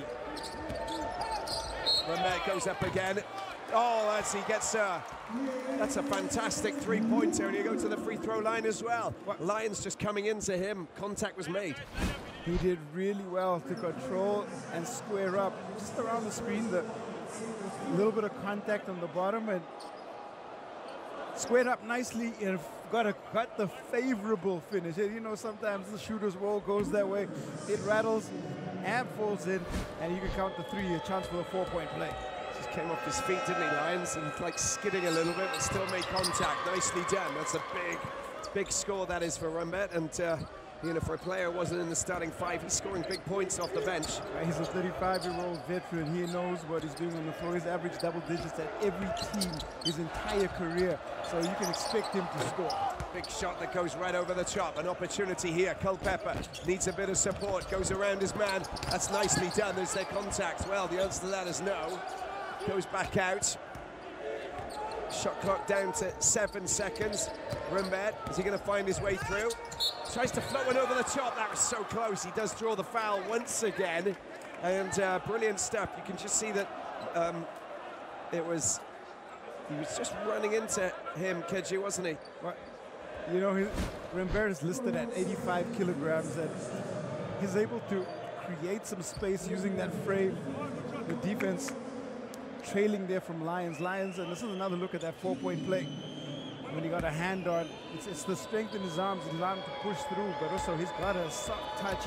Ramet goes up again. Oh, as he gets that's a fantastic three-pointer, and you go to the free throw line as well. Lions just coming into him. Contact was made. He did really well to control and square up just around the screen. A little bit of contact on the bottom and squared up nicely and got the favorable finish. You know, sometimes the shooter's roll goes that way. It rattles and falls in, and you can count the 3, a chance for a 4-point play. Just came off his feet, didn't he, Lions? And like skidding a little bit, but still made contact. Nicely done. That's a big score that is for Ramet, and you know, for a player who wasn't in the starting 5, he's scoring big points off the bench. He's a 35-year-old veteran. He knows what he's doing on the floor. He's averaged double digits at every team his entire career, so you can expect him to score. Big shot that goes right over the top. An opportunity here. Culpepper needs a bit of support. Goes around his man. That's nicely done. There's their contact. Well, the answer to that is no. Goes back out. Shot clock down to 7 seconds. Ramet, is he going to find his way through? Tries to float one over the top. That was so close. He does draw the foul once again. And brilliant stuff. You can just see that he was just running into him, Keji, wasn't he? Well, you know, Ramet is listed at 85 kilograms, and he's able to create some space using that frame. The defense trailing there from Lions, and this is another look at that 4-point play. When he got a hand on, it's the strength in his arms that allowed him to push through, but also he's got a soft touch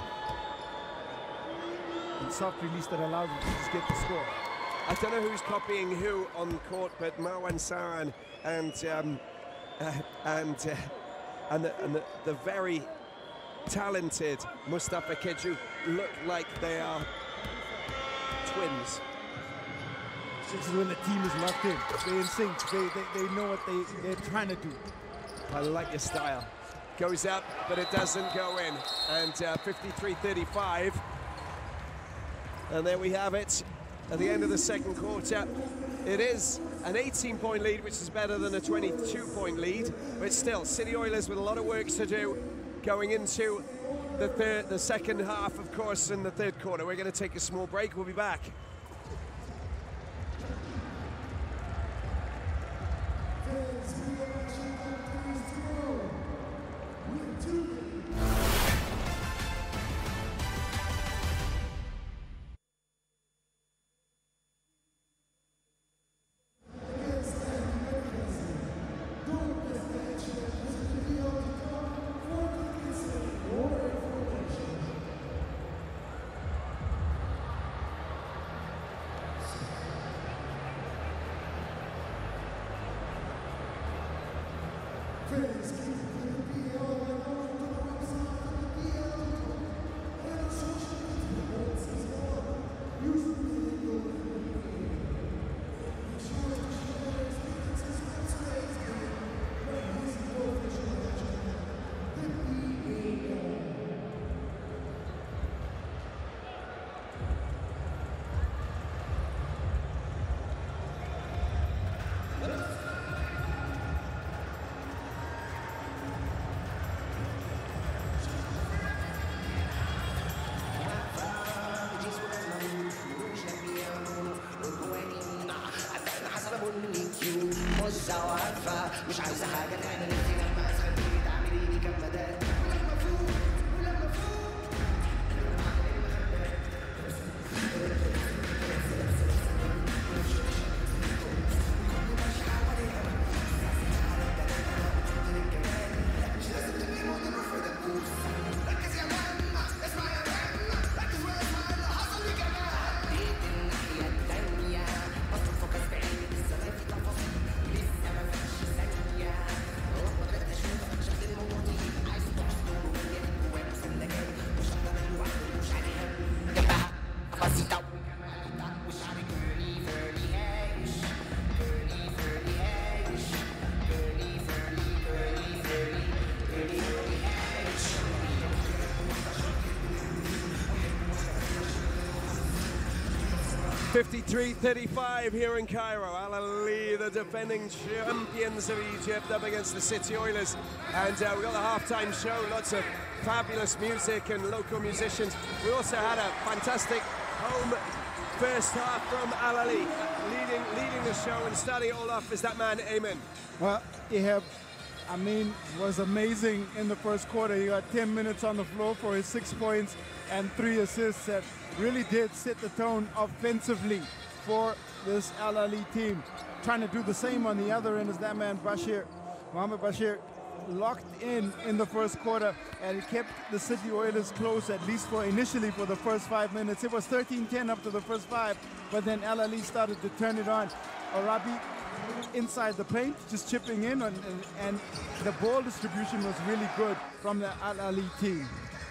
and soft release that allows him to just get the score. I don't know who's copying who on court, but Marwan Saran and the very talented Mostafa Keju look like they are twins. This is when the team is locked in. They're in sync. They know what they're trying to do. I like your style. Goes up, but it doesn't go in. And 53-35. And there we have it. At the end of the second quarter, it is an 18-point lead, which is better than a 22-point lead. But still, City Oilers with a lot of work to do going into the second half, of course, in the third quarter. We're going to take a small break. We'll be back. مش عايزة حاجة تاني انتي لما اسعديني تعمليني كمداد ولما فوق ولما فوق 53-35 here in Cairo. Ahly, the defending champions of Egypt, up against the City Oilers. And we got the halftime show, lots of fabulous music and local musicians. We also had a fantastic home first half from Ahly, leading the show, and starting it all off is that man, Ayman. Well, Ihab, I mean, was amazing in the first quarter. He got 10 minutes on the floor for his 6 points and 3 assists that really did set the tone offensively for this Ahly team. Trying to do the same on the other end is that man, Mohamed Bashir, locked in the first quarter, and he kept the City Oilers close, at least initially for the first 5 minutes. It was 13-10 up to the first 5, but then Ahly started to turn it on. Arabi inside the paint, just chipping in, and the ball distribution was really good from the Ahly team.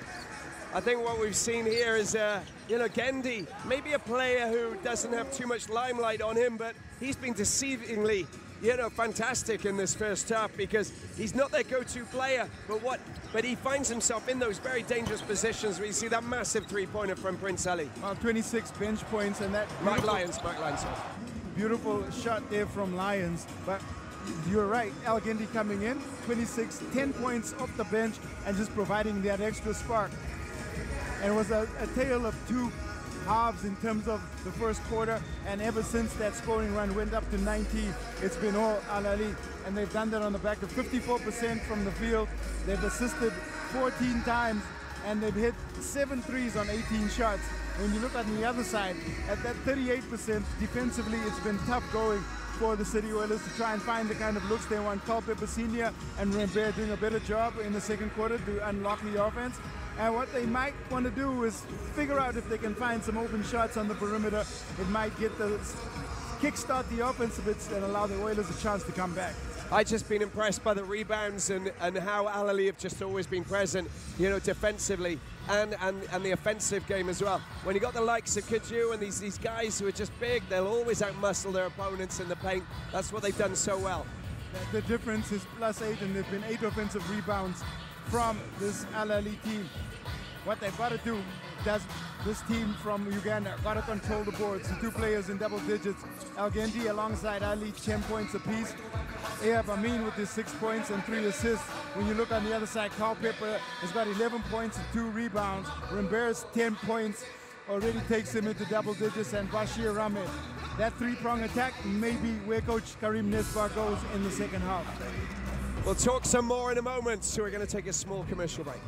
I think what we've seen here is, Gameday, maybe a player who doesn't have too much limelight on him, but he's been deceivingly, fantastic in this first half, because he's not their go-to player, but he finds himself in those very dangerous positions where you see that massive three-pointer from Prince Ali. 26 bench points, and that Mark Lyons, sorry. Beautiful shot there from Lyons, but you're right, Gameday coming in, 26, 10 points off the bench, and just providing that extra spark. And it was a tale of two halves in terms of the first quarter, and ever since that scoring run went up to 19, it's been all Ahly, and they've done that on the back of 54% from the field. They've assisted 14 times, and they've hit 7 threes on 18 shots. When you look on the other side, at that 38% defensively, it's been tough going for the City Oilers to try and find the kind of looks they want. Culpeper Senior and Rembert doing a better job in the second quarter to unlock the offense. And what they might want to do is figure out if they can find some open shots on the perimeter. It might kickstart the offense a bit and allow the Oilers a chance to come back. I've just been impressed by the rebounds and how Ahly have just always been present, defensively and the offensive game as well. When you got the likes of Kaju and these guys who are just big, they'll always outmuscle their opponents in the paint. That's what they've done so well. The difference is +8, and there have been 8 offensive rebounds from this Ahly team. What they've got to do, this team from Uganda got to control the boards. The 2 players in double digits. Gameday alongside Ahly, 10 points apiece. Ehab Amin with his 6 points and 3 assists. When you look on the other side, Culpeper has got 11 points and 2 rebounds. Rembert's 10 points already takes him into double digits, and Bashir Ahmed. That 3-prong attack may be where Coach Karim Nesbar goes in the second half. We'll talk some more in a moment, so we're going to take a small commercial break.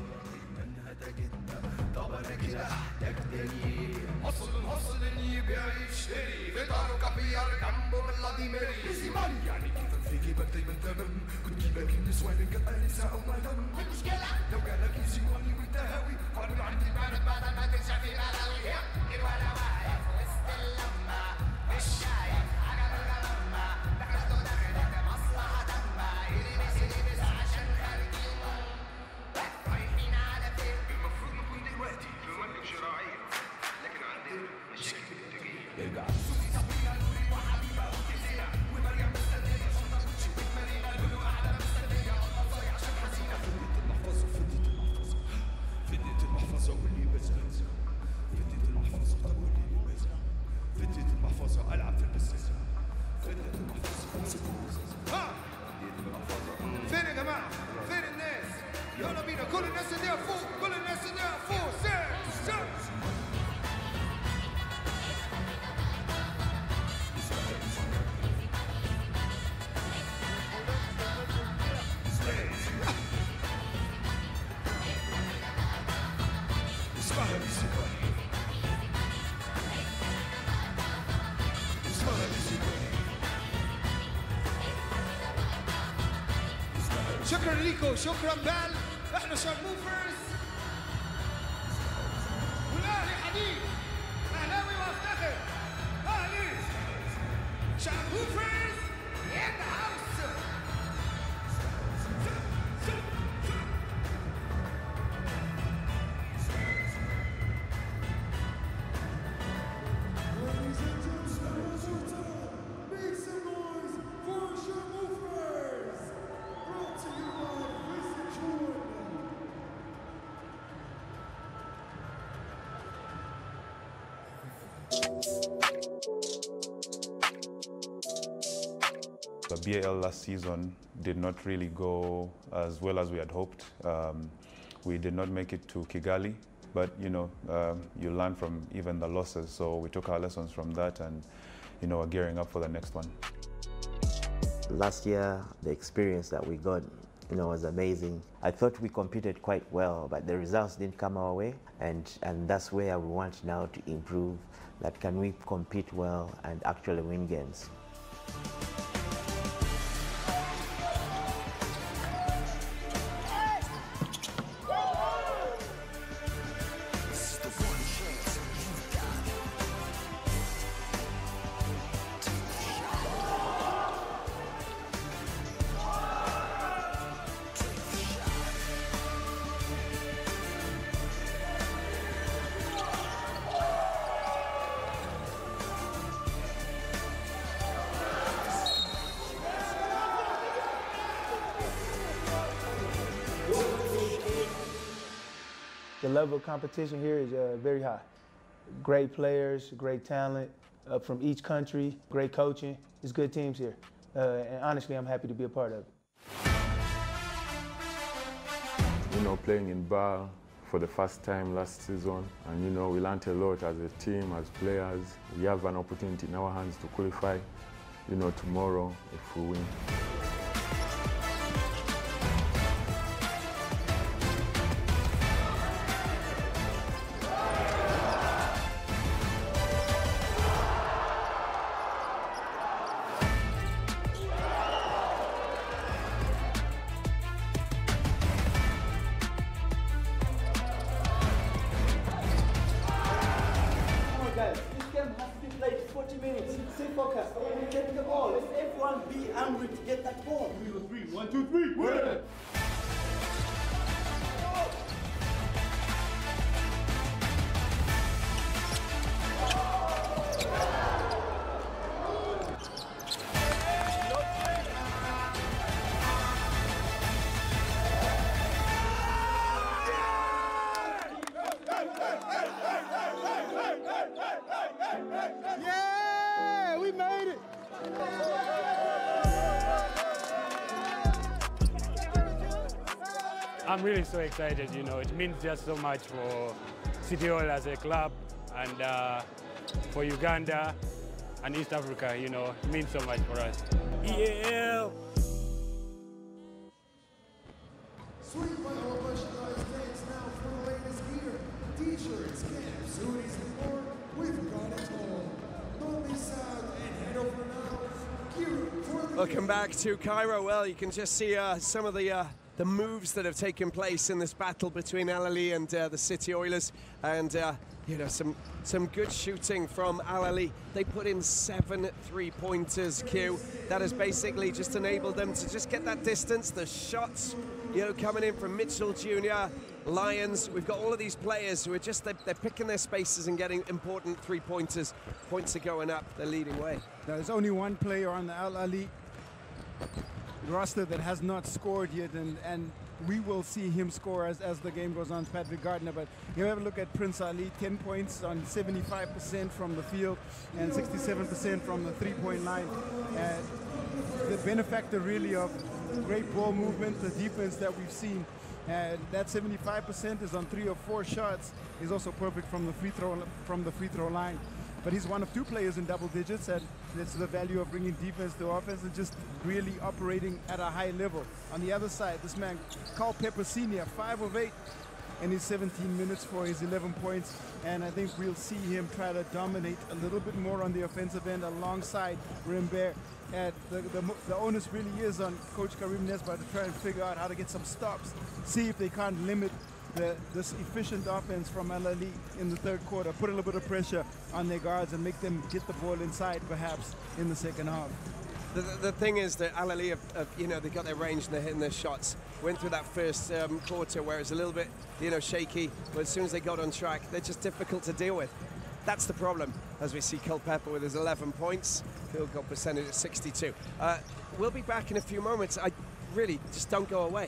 شكرا لكم، شكرا بال. احنا شاب موفرز والاهلي حديد، اهلاوي وافتخر. اهلي شاب موفرز in the house. The BAL last season did not really go as well as we had hoped. We did not make it to Kigali, but you learn from even the losses. So we took our lessons from that and are gearing up for the next one. Last year, the experience that we got was amazing. I thought we competed quite well, but the results didn't come our way, and that's where we want now to improve. That can we compete well and actually win games. The level of competition here is very high. Great players, great talent from each country, great coaching. It's good teams here. And honestly, I'm happy to be a part of it. Playing in Bar for the first time last season, and we learned a lot as a team, as players. We have an opportunity in our hands to qualify, tomorrow if we win. Stay focused. We're getting the ball. Let's everyone be hungry to get that ball. 3 on 3. 1, 2, 3. Win it. Yeah, we made it. I'm really so excited, it means just so much for City Oil as a club and for Uganda and East Africa, it means so much for us. Yeah. Sweet Vinyl merchandise stands now for the latest gear. T-shirts, caps, hoodies, and more. We've got it all. Don't miss out and head over now. Welcome back to Cairo. Well, you can just see some of the moves that have taken place in this battle between Ahly and the City Oilers, and some good shooting from Ahly. They put in 7 3-pointers, Q. That has basically just enabled them to just get that distance. The shots, coming in from Mitchell Jr., Lyons. We've got all of these players who are just, they're picking their spaces and getting important 3-pointers. Points are going up, they're leading way. There's only one player on the Ahly roster that has not scored yet, and we will see him score as the game goes on, Patrick Gardner. But you have a look at Prince Ali, 10 points on 75% from the field and 67% from the three-point line. The benefactor really of great ball movement, the defense that we've seen. That 75% is on 3 or 4 shots. He's also perfect from the free throw line. But he's one of 2 players in double digits, and that's the value of bringing defense to offense and just really operating at a high level. On the other side, this man, Carl Pepper Sr., 5 of 8 in his 17 minutes for his 11 points. And I think we'll see him try to dominate a little bit more on the offensive end alongside Rimbear. And the onus really is on Coach Karim Nesba to try and figure out how to get some stops, see if they can't limit this efficient offense from Ahly in the third quarter, put a little bit of pressure on their guards and make them get the ball inside perhaps in the second half. The thing is that Ahly have, you know, they got their range and they're hitting their shots. Went through that first quarter where it was a little bit, you know, shaky, but as soon as they got on track, they're just difficult to deal with. That's the problem, as we see Culpeper with his 11 points, field goal percentage at 62. We'll be back in a few moments. I really just don't go away.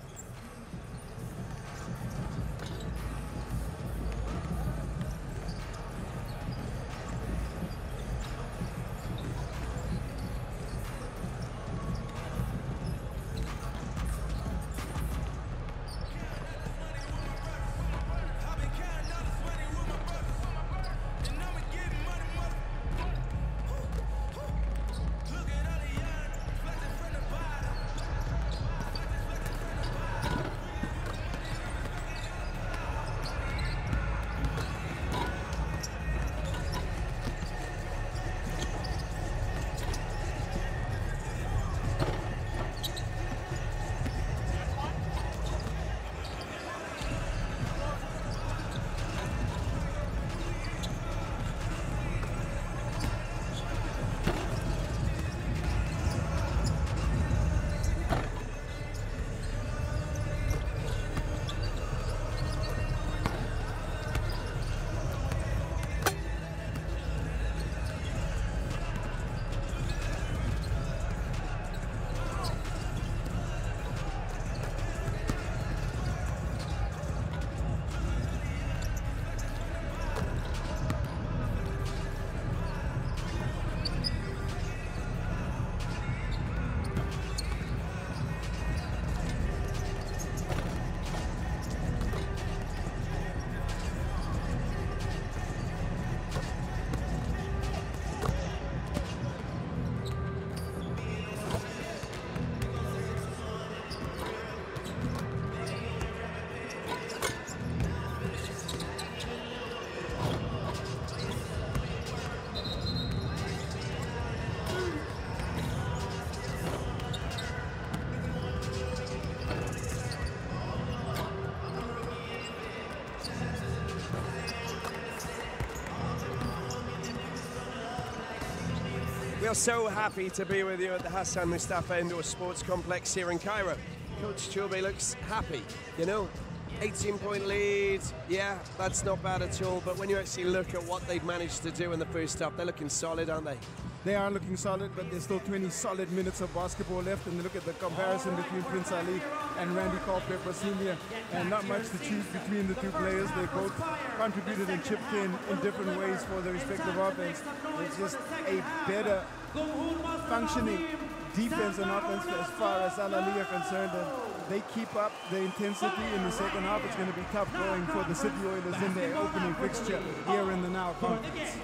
We are so happy to be with you at the Hassan Mostafa Indoor Sports Complex here in Cairo. Coach Choube looks happy, you know, 18-point lead, yeah, that's not bad at all, but when you actually look at what they've managed to do in the first half, they're looking solid, aren't they? They are looking solid, but there's still 20 solid minutes of basketball left, and look at the comparison between Prince Ali and Randy Culpeper Sr., and not much to choose between the two players. They both contributed and chipped in different ways for their respective offense. It's just a better functioning defense and offense as far as Ahly are concerned, and they keep up the intensity in the second half. It's going to be tough going for the City Oilers in their opening fixture here in the Nile Conference.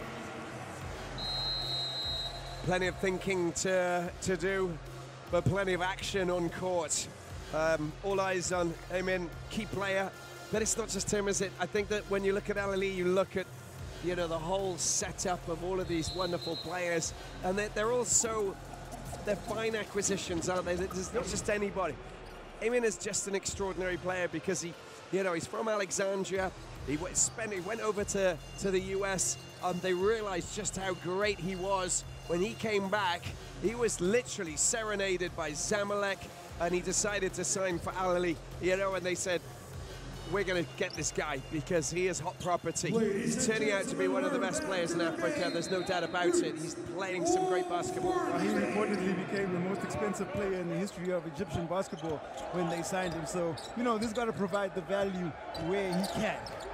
Plenty of thinking to do, but plenty of action on court. All eyes on Ayman, key player, but it's not just him, is it? I think that when you look at Ahly, you look at, you know, the whole setup of all of these wonderful players, and they're all so, they're fine acquisitions, aren't they? There's not just anybody. Ayman is just an extraordinary player because he, you know, he's from Alexandria. He went over to the US. They realized just how great he was. When he came back, he was literally serenaded by Zamalek, and he decided to sign for Ahly, you know, and they said, we're going to get this guy because he is hot property. He's turning out to be one of the best players in Africa. There's no doubt about it. He's playing some great basketball. Well, he reportedly became the most expensive player in the history of Egyptian basketball when they signed him. So, you know, this got to provide the value where he can.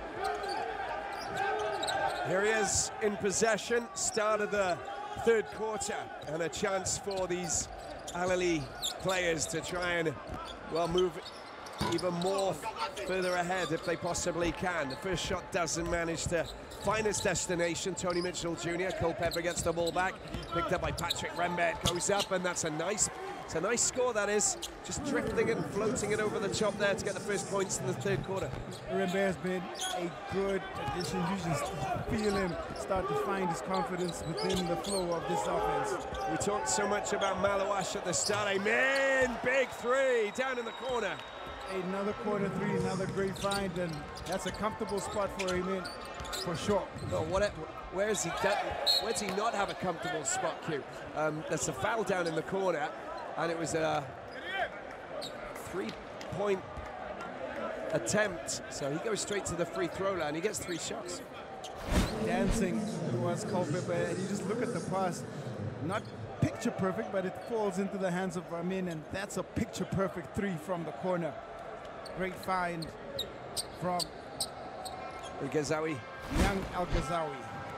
Here he is in possession, start of the third quarter, and a chance for these Ahly players to try and, well, move even more further ahead if they possibly can. The first shot doesn't manage to find its destination. Tony Mitchell Jr., Culpeper gets the ball back, picked up by Patrick Rembert, goes up, and that's a nice It's a nice score, that is. Just drifting it and floating it over the top there to get the first points in the third quarter. Rimbe has been a good addition. You just feel him start to find his confidence within the flow of this offense. We talked so much about Malawash at the start. Amen, big three down in the corner. Another corner three, another great find, and that's a comfortable spot for him in, for sure. Oh, where is he? Where does he not have a comfortable spot, Q? There's a foul down in the corner, and it was a three-point attempt. So he goes straight to the free throw line. He gets 3 shots. Dancing was Culpepper, and you just look at the pass. Not picture perfect, but it falls into the hands of Ramin, and that's a picture perfect 3 from the corner. Great find from Al-Ghazawi. Young Al-Ghazawi.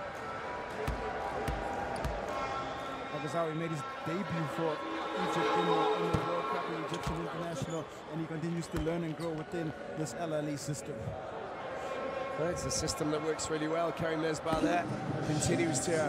Al-Ghazawi made his debut for Egypt in the World Cup, the Egyptian International, and he continues to learn and grow within this LLE system. Well, it's a system that works really well. Karim Nesbar there continues to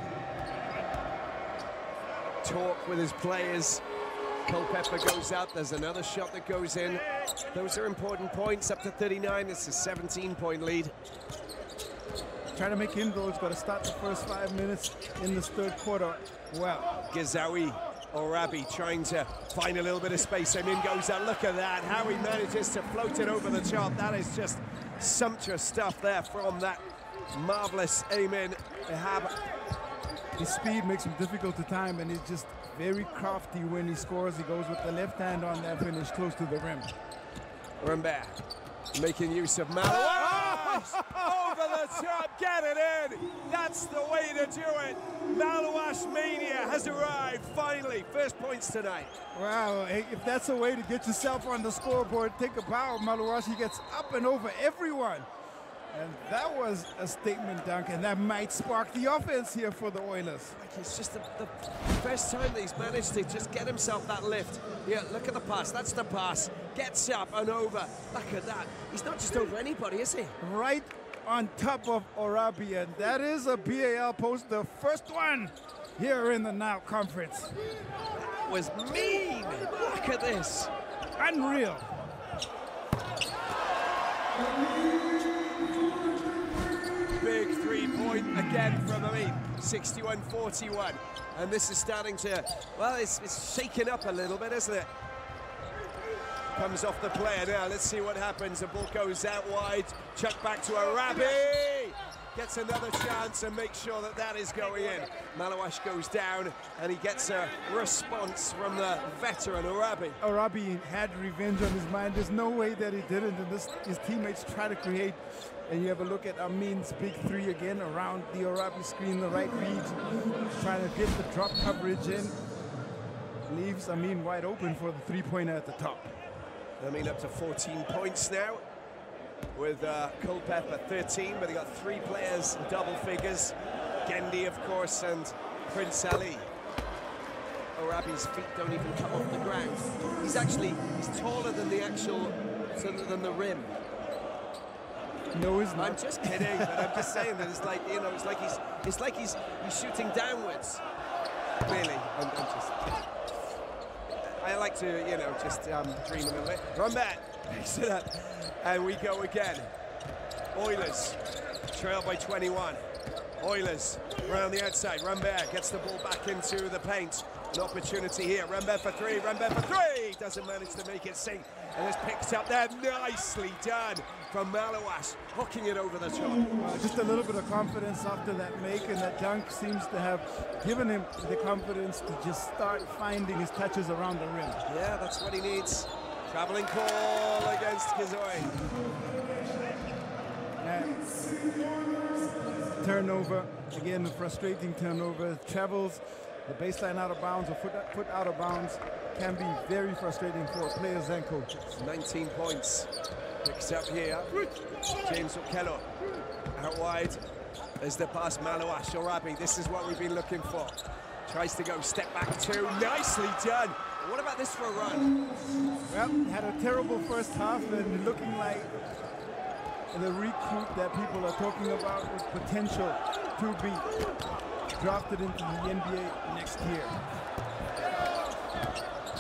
talk with his players. Culpepper goes up. There's another shot that goes in. Those are important points. Up to 39. It's a 17-point lead. Trying to make inroads. Got to start the first 5 minutes in this third quarter well. Ghazawi, Orabi trying to find a little bit of space. Amin goes up. Look at that. How he manages to float it over the top. That is just sumptuous stuff there from that marvelous Amin Ihab. His speed makes him difficult to time, and he's just very crafty when he scores. He goes with the left hand on that finish close to the rim. Rambert making use of Malawash. Over the top, get it in. That's the way to do it. Malawash Mania has arrived, finally. First points tonight. Wow, if that's a way to get yourself on the scoreboard, take a bow. Malawash, he gets up and over everyone. And that was a statement dunk, and that might spark the offense here for the Oilers. It's just the first time that he's managed to just get himself that lift. Yeah, look at the pass. That's the pass. Gets up and over. Look at that. He's not just over anybody, is he? Right on top of Orabi, and that is a BAL post, the first one here in the Nile Conference. That was mean. Look at this. Unreal. Big three-point again from Amin, 61-41. And this is starting to, well, it's shaken up a little bit, isn't it? Comes off the player now. Let's see what happens. The ball goes out wide. Chuck back to Arabi. Gets another chance and makes sure that that is going in. Malawash goes down and he gets a response from the veteran Arabi. Arabi had revenge on his mind. There's no way that he didn't. And his teammates try to create. And you have a look at Amin's big three again around the Arabi screen, the right read, trying to get the drop coverage in. Leaves Amin wide open for the three-pointer at the top. Amin up to 14 points now, with Culpepper 13, but he got 3 players in double figures. Gendi, of course, and Prince Ali. Arabi's feet don't even come off the ground. He's taller than than the rim. No, he's not. I'm just kidding, but I'm just saying that it's like, you know, it's like he's shooting downwards. Really, I'm just kidding. I like to, you know, just dream a little bit. Rambert picks it up, and we go again. Oilers trail by 21. Oilers around the outside. Rambert gets the ball back into the paint. An opportunity here. Rambert for 3. Rambert for 3. Doesn't manage to make it sink. And it's picked up there. Nicely done from Malawash, hooking it over the top. Just a little bit of confidence after that make, and that dunk seems to have given him the confidence to just start finding his touches around the rim. Yeah, that's what he needs. Traveling call against Ghazawi. Turnover, again, a frustrating turnover. Travels the baseline out of bounds or foot out of bounds can be very frustrating for players and coaches. 19 points. Picks up here. James Okello out wide. There's the pass, Malawash, Orabi. This is what we've been looking for. Tries to go step back 2. Nicely done. What about this for a run? Well, had a terrible first half and looking like the recruit that people are talking about with potential to be drafted into the NBA next year.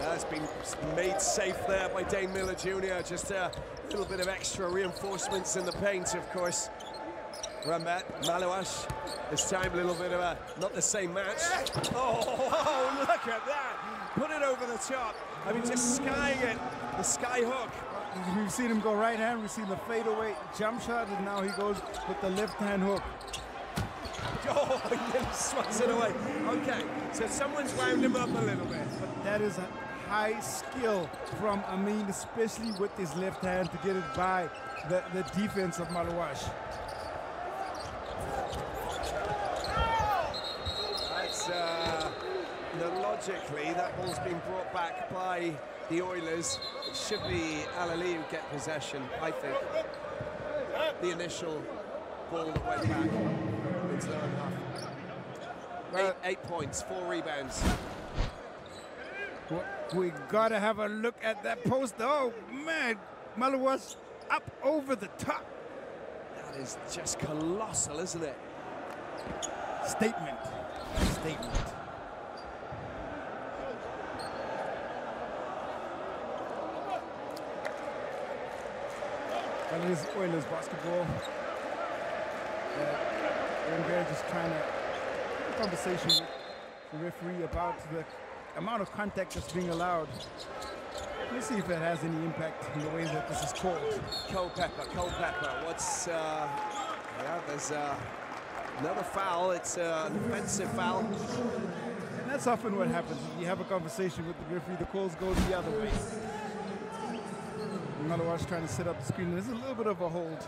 That's been made safe there by Dane Miller Jr. Just a little bit of extra reinforcements in the paint, of course. Rambat, Malouash, this time a little bit of a, not the same match. Oh, look at that! Put it over the top. I mean, just skying it, the sky hook. We've seen him go right hand, we've seen the fadeaway jump shot, and now he goes with the left hand hook. Oh, he nearly swats it away. Okay, so someone's wound him up a little bit. But that is a high skill from Amin, especially with his left hand to get it by the defense of Malouash. Logically, that ball's been brought back by the Oilers. It should be Ahly who get possession, I think. The initial ball that went back into their own half. 8 points, 4 rebounds. Well, we gotta have a look at that post. Oh man, Malouash up over the top. That is just colossal, isn't it? Statement. Statement. Well, it is Oilers basketball. They're just trying to have a conversation with the referee about the amount of contact that's being allowed. Let's see if it has any impact in the way that this is called. Culpepper. What's, yeah, there's another foul. It's an offensive foul. And that's often what happens. You have a conversation with the referee, the calls go the other way. Malouash trying to set up the screen. There's a little bit of a hold.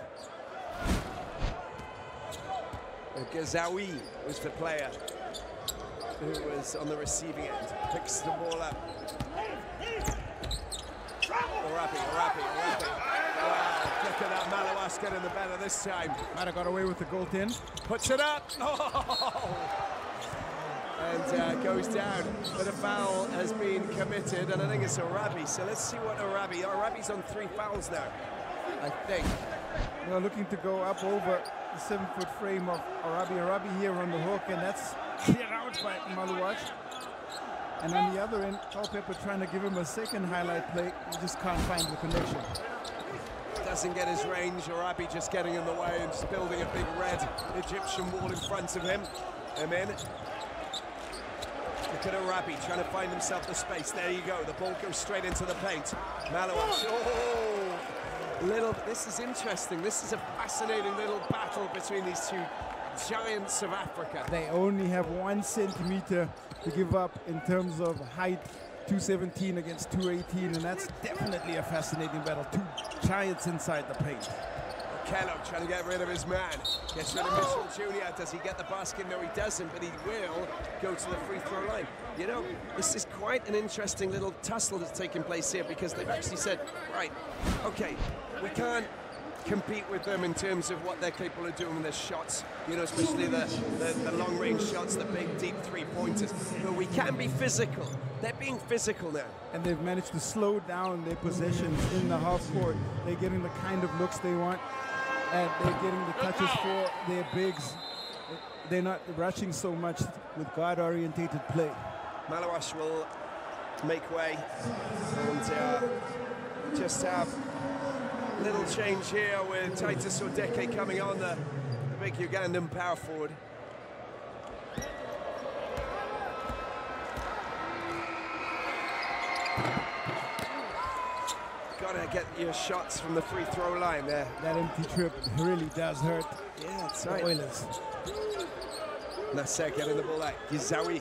Gazawi was the player who was on the receiving end. Picks the ball up. Arabi. Wow, look at that, Malouash getting the better this time. Might have got away with the goaltend. Puts it up. Oh! And goes down, but a foul has been committed, and I think it's Arabi. So let's see what Arabi's on 3 fouls now, I think. Well, looking to go up over the 7-foot frame of Arabi here on the hook, and that's cleared out by Malouash. And on the other end, Culpepper trying to give him a second highlight play. He just can't find the connection. Doesn't get his range. Arabi just getting in the way and just building a big red Egyptian wall in front of him. Amen. Look at Arabi trying to find himself the space. There you go. The ball goes straight into the paint. Malouash. Oh, this is interesting. This is a fascinating little battle between these two giants of Africa. They only have 1 centimeter to give up in terms of height. 217 against 218, and that's definitely a fascinating battle. 2 giants inside the paint. Kello trying to get rid of his man. Gets rid of Mitchell Jr. Does he get the basket? No, he doesn't, but he will go to the free throw line. You know, this is quite an interesting little tussle that's taking place here, because they've actually said, right, okay, we can't compete with them in terms of what they're capable of doing with their shots, you know, especially the long-range shots, the big, deep three-pointers. But we can be physical. They're being physical now. And they've managed to slow down their possessions in the half court. They're getting the kind of looks they want, and they're getting the touches for their bigs. They're not rushing so much with guard-orientated play. Malouash will make way and just have a little change here with Titus Odeke coming on, the big Ugandan power forward. Gotta get your shots from the free throw line there. That empty trip really does hurt. Yeah, that's right. Oilers. Nasser getting the ball out. Gizawi.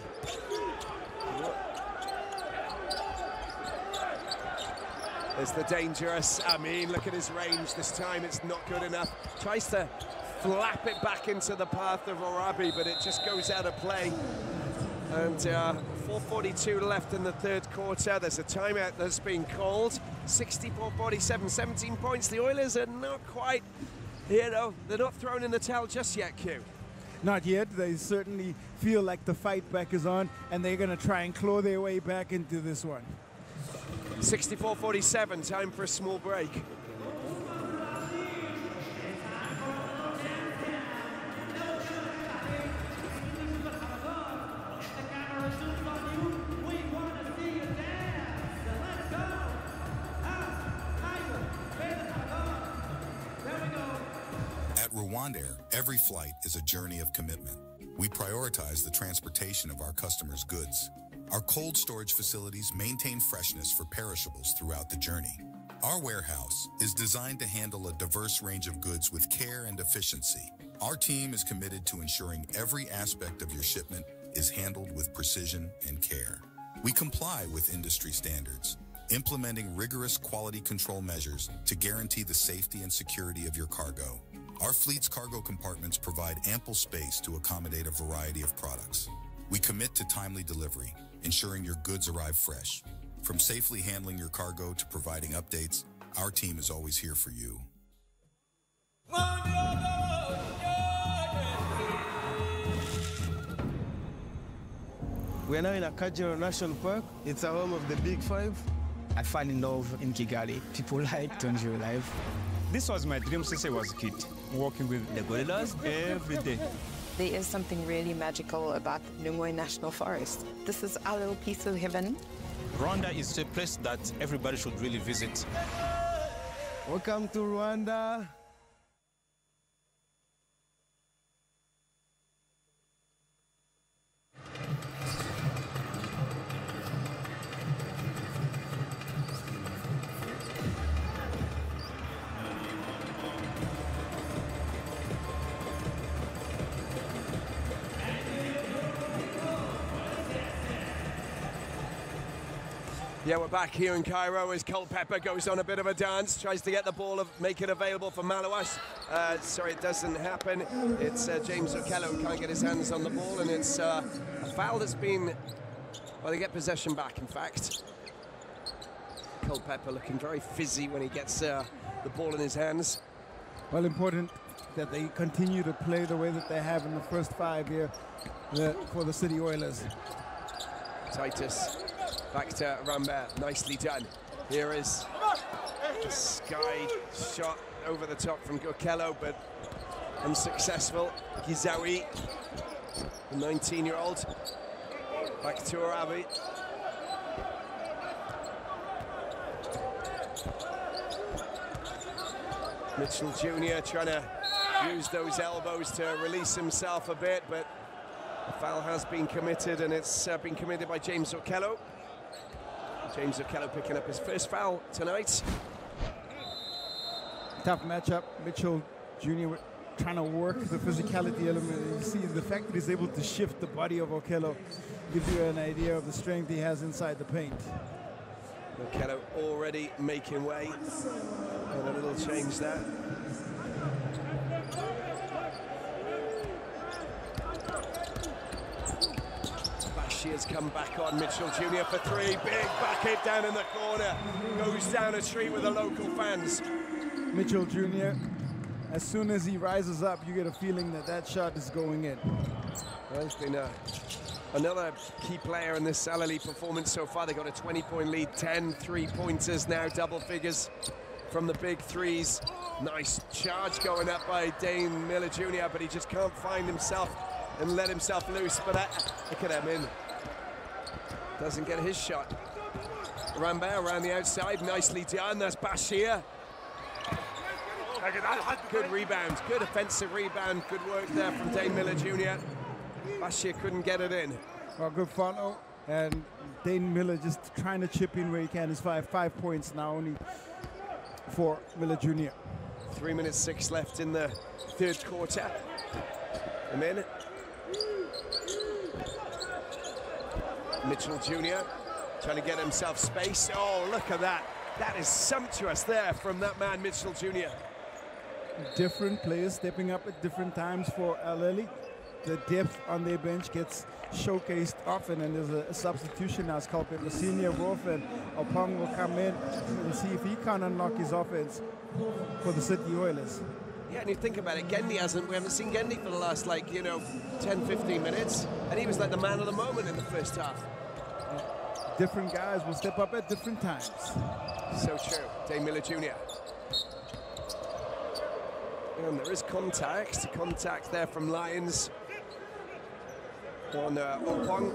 There's the dangerous Amin. Look at his range. This time it's not good enough. Tries to flap it back into the path of Arabi, but it just goes out of play. And 4:42 left in the third quarter. There's a timeout that's been called. 64-47, 17 points. The Oilers are not quite, you know, they're not thrown in the towel just yet, Q. Not yet. They certainly feel like the fight back is on, and they're going to try and claw their way back into this one. 64-47, time for a small break. Rwandair, every flight is a journey of commitment. We prioritize the transportation of our customers' goods. Our cold storage facilities maintain freshness for perishables throughout the journey. Our warehouse is designed to handle a diverse range of goods with care and efficiency. Our team is committed to ensuring every aspect of your shipment is handled with precision and care. We comply with industry standards, implementing rigorous quality control measures to guarantee the safety and security of your cargo. Our fleet's cargo compartments provide ample space to accommodate a variety of products. We commit to timely delivery, ensuring your goods arrive fresh. From safely handling your cargo to providing updates, our team is always here for you. We are now in Cairo National Park. It's a home of the Big Five. I fell in love in Kigali. People like to enjoy life. This was my dream since I was a kid, walking with the gorillas every day. There is something really magical about Nile National Forest. This is our little piece of heaven. Rwanda is a place that everybody should really visit. Welcome to Rwanda. Yeah, we're back here in Cairo as Culpepper goes on a bit of a dance, tries to get the ball, make it available for Malawas. Sorry, it doesn't happen. It's James Okello can't get his hands on the ball, and it's a foul that's been, well, they get possession back, in fact. Culpepper looking very fizzy when he gets the ball in his hands. Well, important that they continue to play the way that they have in the first 5 here for the City Oilers. Titus. Back to Rambert, nicely done. Here is a sky shot over the top from Okello, but unsuccessful. Gizawi, the 19-year-old. Back to Arabi. Mitchell Jr. trying to use those elbows to release himself a bit, but the foul has been committed, and it's been committed by James Okello. James Okello picking up his first foul tonight. Tough matchup. Mitchell Jr. trying to work the physicality element. You see the fact that he's able to shift the body of Okello gives you an idea of the strength he has inside the paint. Okello already making way. And a little change there. Has come back on. Mitchell Jr. for three. Big bucket down in the corner. Goes down a treat with the local fans. Mitchell Jr., as soon as he rises up, you get a feeling that that shot is going in. Well, he's been another key player in this Ahly performance so far. They got a 20-point lead, 10 three-pointers now, double figures from the big threes. Nice charge going up by Dane Miller Jr., but he just can't find himself and let himself loose. But look at him in. Doesn't get his shot. Rambert around the outside, nicely done. That's Bashir. Good rebound, good offensive rebound. Good work there from Dane Miller Jr. Bashir couldn't get it in. Well, good follow. And Dane Miller just trying to chip in where he can. His 5 points now only for Miller Jr. 3 minutes 6 left in the third quarter. A minute. Mitchell Jr. trying to get himself space. Oh, look at that. That is sumptuous there from that man, Mitchell Jr. Different players stepping up at different times for Ahly. The depth on their bench gets showcased often, and there's a substitution now. It's called the senior Wolf, and Opong will come in and see if he can unlock his offense for the City Oilers. Yeah, and you think about it, we haven't seen Gendy for the last, 10, 15 minutes, and he was like the man of the moment in the first half. Different guys will step up at different times. So true. Dane Miller Jr. And there is contact there from Lions on Opong.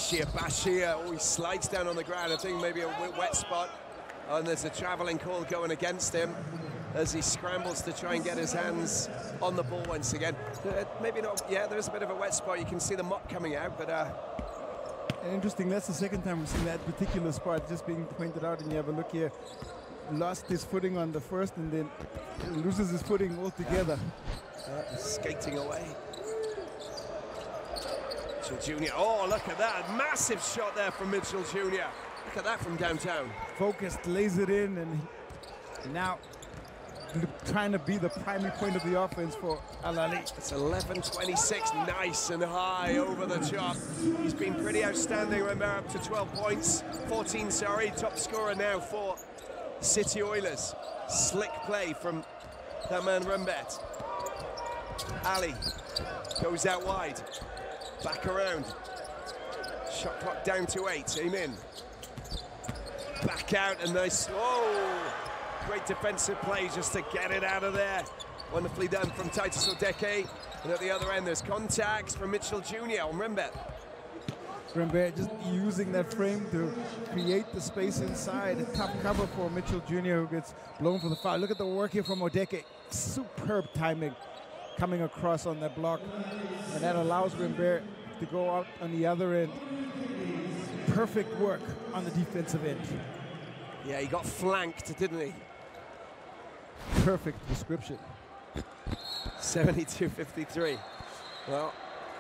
Bashir, oh, he slides down on the ground. I think maybe a wet spot. And there's a travelling call going against him as he scrambles to try and get his hands on the ball once again. Maybe not, yeah, there's a bit of a wet spot. You can see the mop coming out, but... And interesting, that's the second time we've seen that particular spot just being pointed out, and you have a look here. Lost his footing on the first and then loses his footing altogether. Skating away. Mitchell Jr. Oh, look at that. Massive shot there from Mitchell Jr. Look at that from downtown. Focused, lays it in, and now trying to be the primary point of the offense for Ahly. It's 11-26, nice and high over the top. He's been pretty outstanding, remember, up to 12 points. 14, sorry, top scorer now for City Oilers. Slick play from that man Rumbet. Ahly goes out wide, back around. Shot clock down to 8, aim in. Back out, and nice, whoa! Great defensive play just to get it out of there. Wonderfully done from Titus Odeke. And at the other end, there's contacts from Mitchell Jr. on Rumbet. Rumbet just using that frame to create the space inside. A tough cover for Mitchell Jr. who gets blown for the foul. Look at the work here from Odeke. Superb timing coming across on that block. And that allows Rumbet to go out on the other end. Perfect work on the defensive end. Yeah, he got flanked, didn't he? Perfect description. 72-53. Well,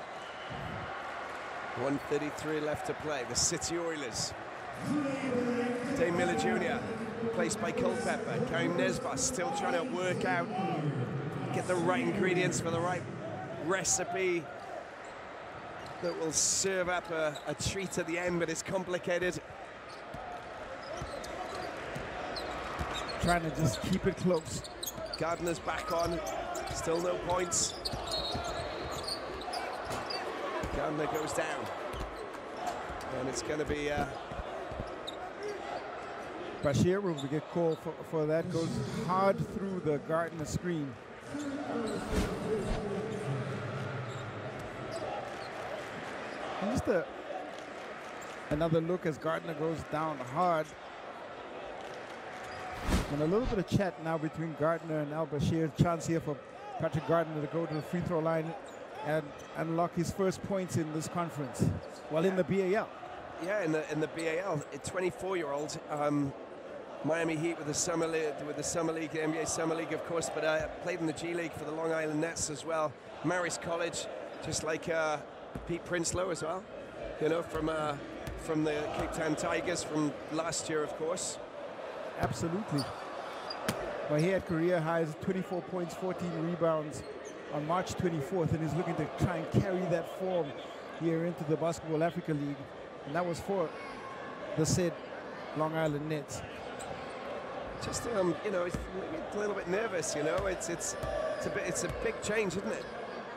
1:33 left to play. The City Oilers. Dane Miller Jr. placed by Culpepper. Karim Nesba still trying to work out, get the right ingredients for the right recipe that will serve up a treat at the end, but it's complicated. Trying to just keep it close. Gardner's back on, still no points. Gardner goes down. And it's going to be... Bashir will get called for that. Goes hard through the Gardner screen. And just another look as Gardner goes down hard. And a little bit of chat now between Gardner and Al Bashir. Chance here for Patrick Gardner to go to the free throw line and unlock his first points in this conference. Well, in the BAL. Yeah, in the BAL, a 24-year-old. Miami Heat with the Summer League, the NBA Summer League, of course, but played in the G League for the Long Island Nets as well. Marist College, just like Pete Prinsloo as well. You know, from the Cape Town Tigers from last year, of course. Absolutely. Well, he had career highs, 24 points, 14 rebounds on March 24th, and he's looking to try and carry that form here into the Basketball Africa League. And that was for the said Long Island Nets. Just, you know, it's a little bit nervous, you know. It's a big change, isn't it?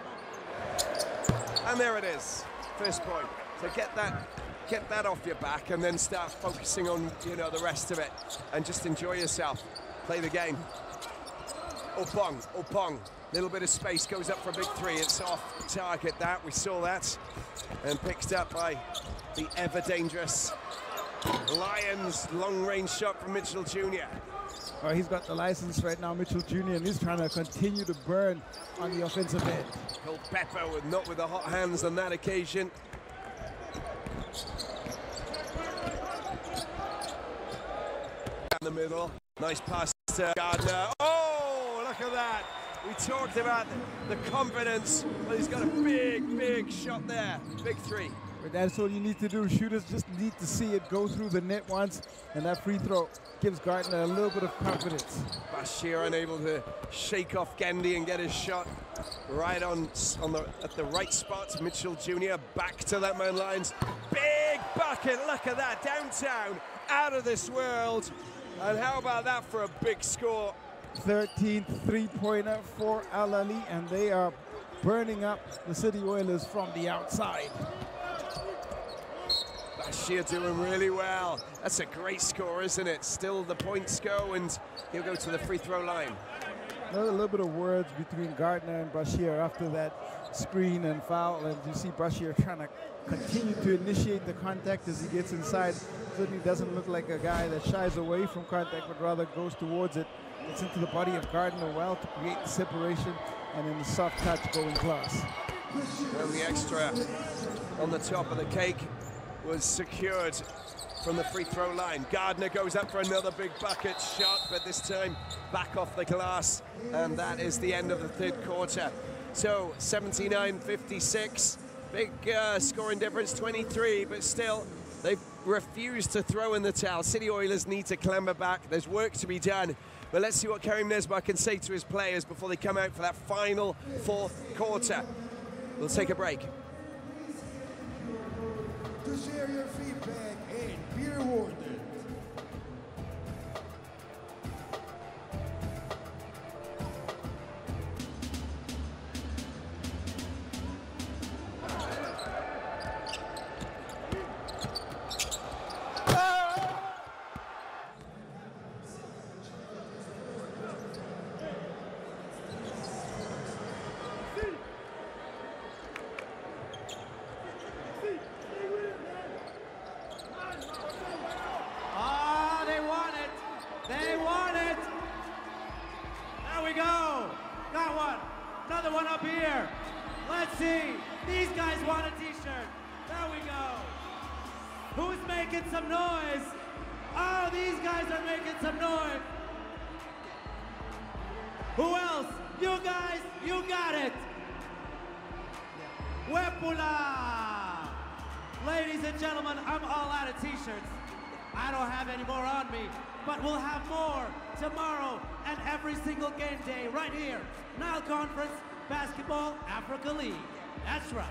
And there it is, first point. So get that off your back and then start focusing on, you know, the rest of it and just enjoy yourself. Play the game. Opong. Little bit of space, goes up for a big three. It's off target, that. We saw that. And picked up by the ever-dangerous Lions. Long-range shot from Mitchell Jr. Well, he's got the license right now, Mitchell Jr., and he's trying to continue to burn on the offensive end. Culpepper not with the hot hands on that occasion. In the middle, nice pass to Gardner. Oh, look at that. We talked about the confidence. Well, he's got a big shot there. Big three. But that's all you need to do. Shooters just need to see it go through the net once, and that free throw gives Gardner a little bit of confidence. Bashir unable to shake off Gendy and get his shot right at the right spot. Mitchell Jr. back to that man lines. Big bucket, look at that, downtown, out of this world. And how about that for a big score? 13th three-pointer for Ahly, and they are burning up the City Oilers from the outside. Bashir doing really well. That's a great score, isn't it? Still the points go, and he'll go to the free throw line. A little bit of words between Gardner and Bashir after that screen and foul, and you see Bashir trying to continue to initiate the contact as he gets inside. Certainly doesn't look like a guy that shies away from contact, but rather goes towards it. Gets into the body of Gardner well to create the separation, and then the soft touch going class. And the extra on the top of the cake was secured from the free throw line. Gardner goes up for another big bucket shot, but this time back off the glass, and that is the end of the third quarter. So 79-56, big scoring difference, 23, but still they've refused to throw in the towel. City Oilers need to clamber back. There's work to be done, but let's see what Karim Nesbar can say to his players before they come out for that final fourth quarter. We'll take a break. To share your feedback and be rewarded. Who else? You guys, you got it. Wepula! Ladies and gentlemen, I'm all out of t-shirts. I don't have any more on me, but we'll have more tomorrow and every single game day right here. Nile Conference Basketball Africa League. That's right.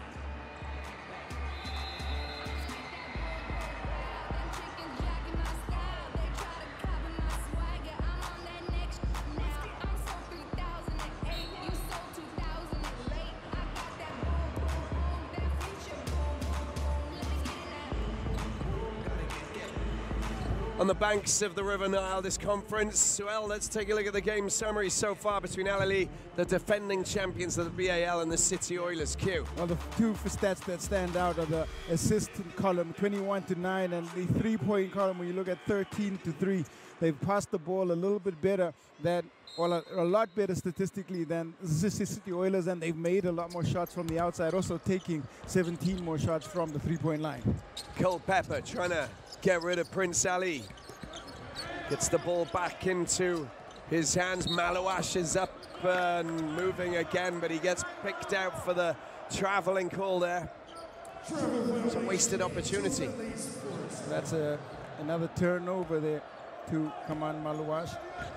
On the banks of the River Nile, this conference. Well, let's take a look at the game summary so far between Ahly, the defending champions of the BAL, and the City Oilers. Q. Well, the two stats that stand out are the assist column, 21-9, and the three-point column, when you look at 13-3. They've passed the ball a little bit better than, well, a lot better statistically than the City Oilers, and they've made a lot more shots from the outside, also taking 17 more shots from the three-point line. Culpepper trying to get rid of Prince Ali. Gets the ball back into his hands. Malouash is up and moving again, but he gets picked out for the traveling call there. It's a wasted opportunity. That's another turnover there to Kaman Malouash.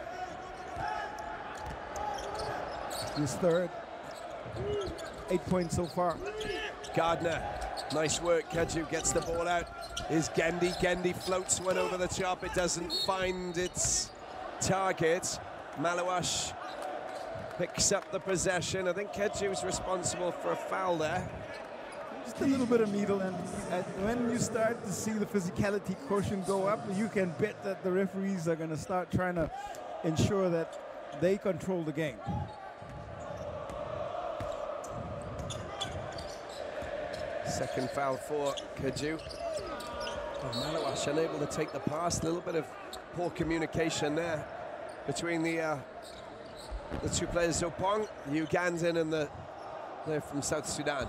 His third. 8 points so far. Gardner, nice work. Kaju gets the ball out. Is Gendi. Gendi floats one over the top. It doesn't find its target. Malouash picks up the possession. I think Keju's responsible for a foul there. Just a little bit of needle, and when you start to see the physicality quotient go up, you can bet that the referees are going to start trying to ensure that they control the game. Second foul for Kaju. Malouash unable to take the pass. A little bit of poor communication there between the two players, Zopong, the Ugandan, and they're from South Sudan.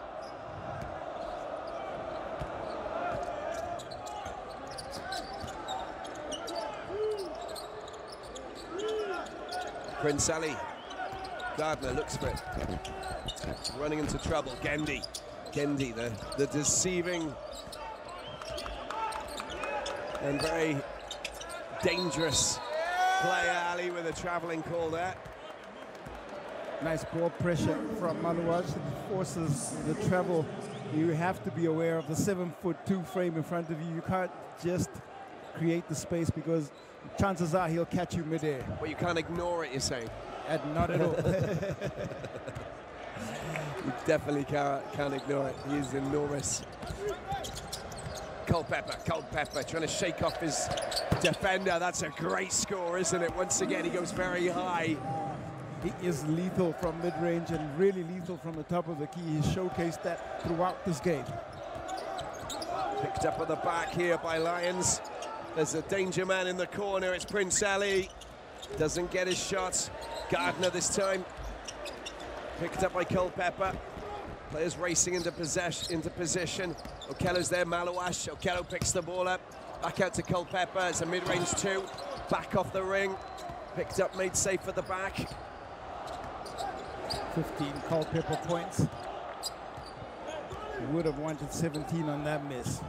Prince Ali. Gardner looks for it. Running into trouble. Gendi. Gendi, the deceiving and very dangerous player, Ali, with a traveling call there. Nice ball pressure from Malouash. It forces the travel. You have to be aware of the 7'2" frame in front of you. You can't just create the space, because chances are he'll catch you midair. Well, you can't ignore it, you're saying? Not at all. You definitely can't ignore it. He is enormous. Culpepper trying to shake off his defender. That's a great score, isn't it? Once again, he goes very high He is lethal from mid-range and really lethal from the top of the key. He's showcased that throughout this game. Picked up at the back here by Lions. There's a danger man in the corner. It's Prince Ahly. Doesn't get his shot. Gardner this time. Picked up by Culpepper. Players racing into position. Okello's there, Malawash. Okello picks the ball up. Back out to Culpepper. It's a mid-range two. Back off the ring. Picked up, made safe at the back. 15 Culpepper points. He would have wanted 17 on that miss.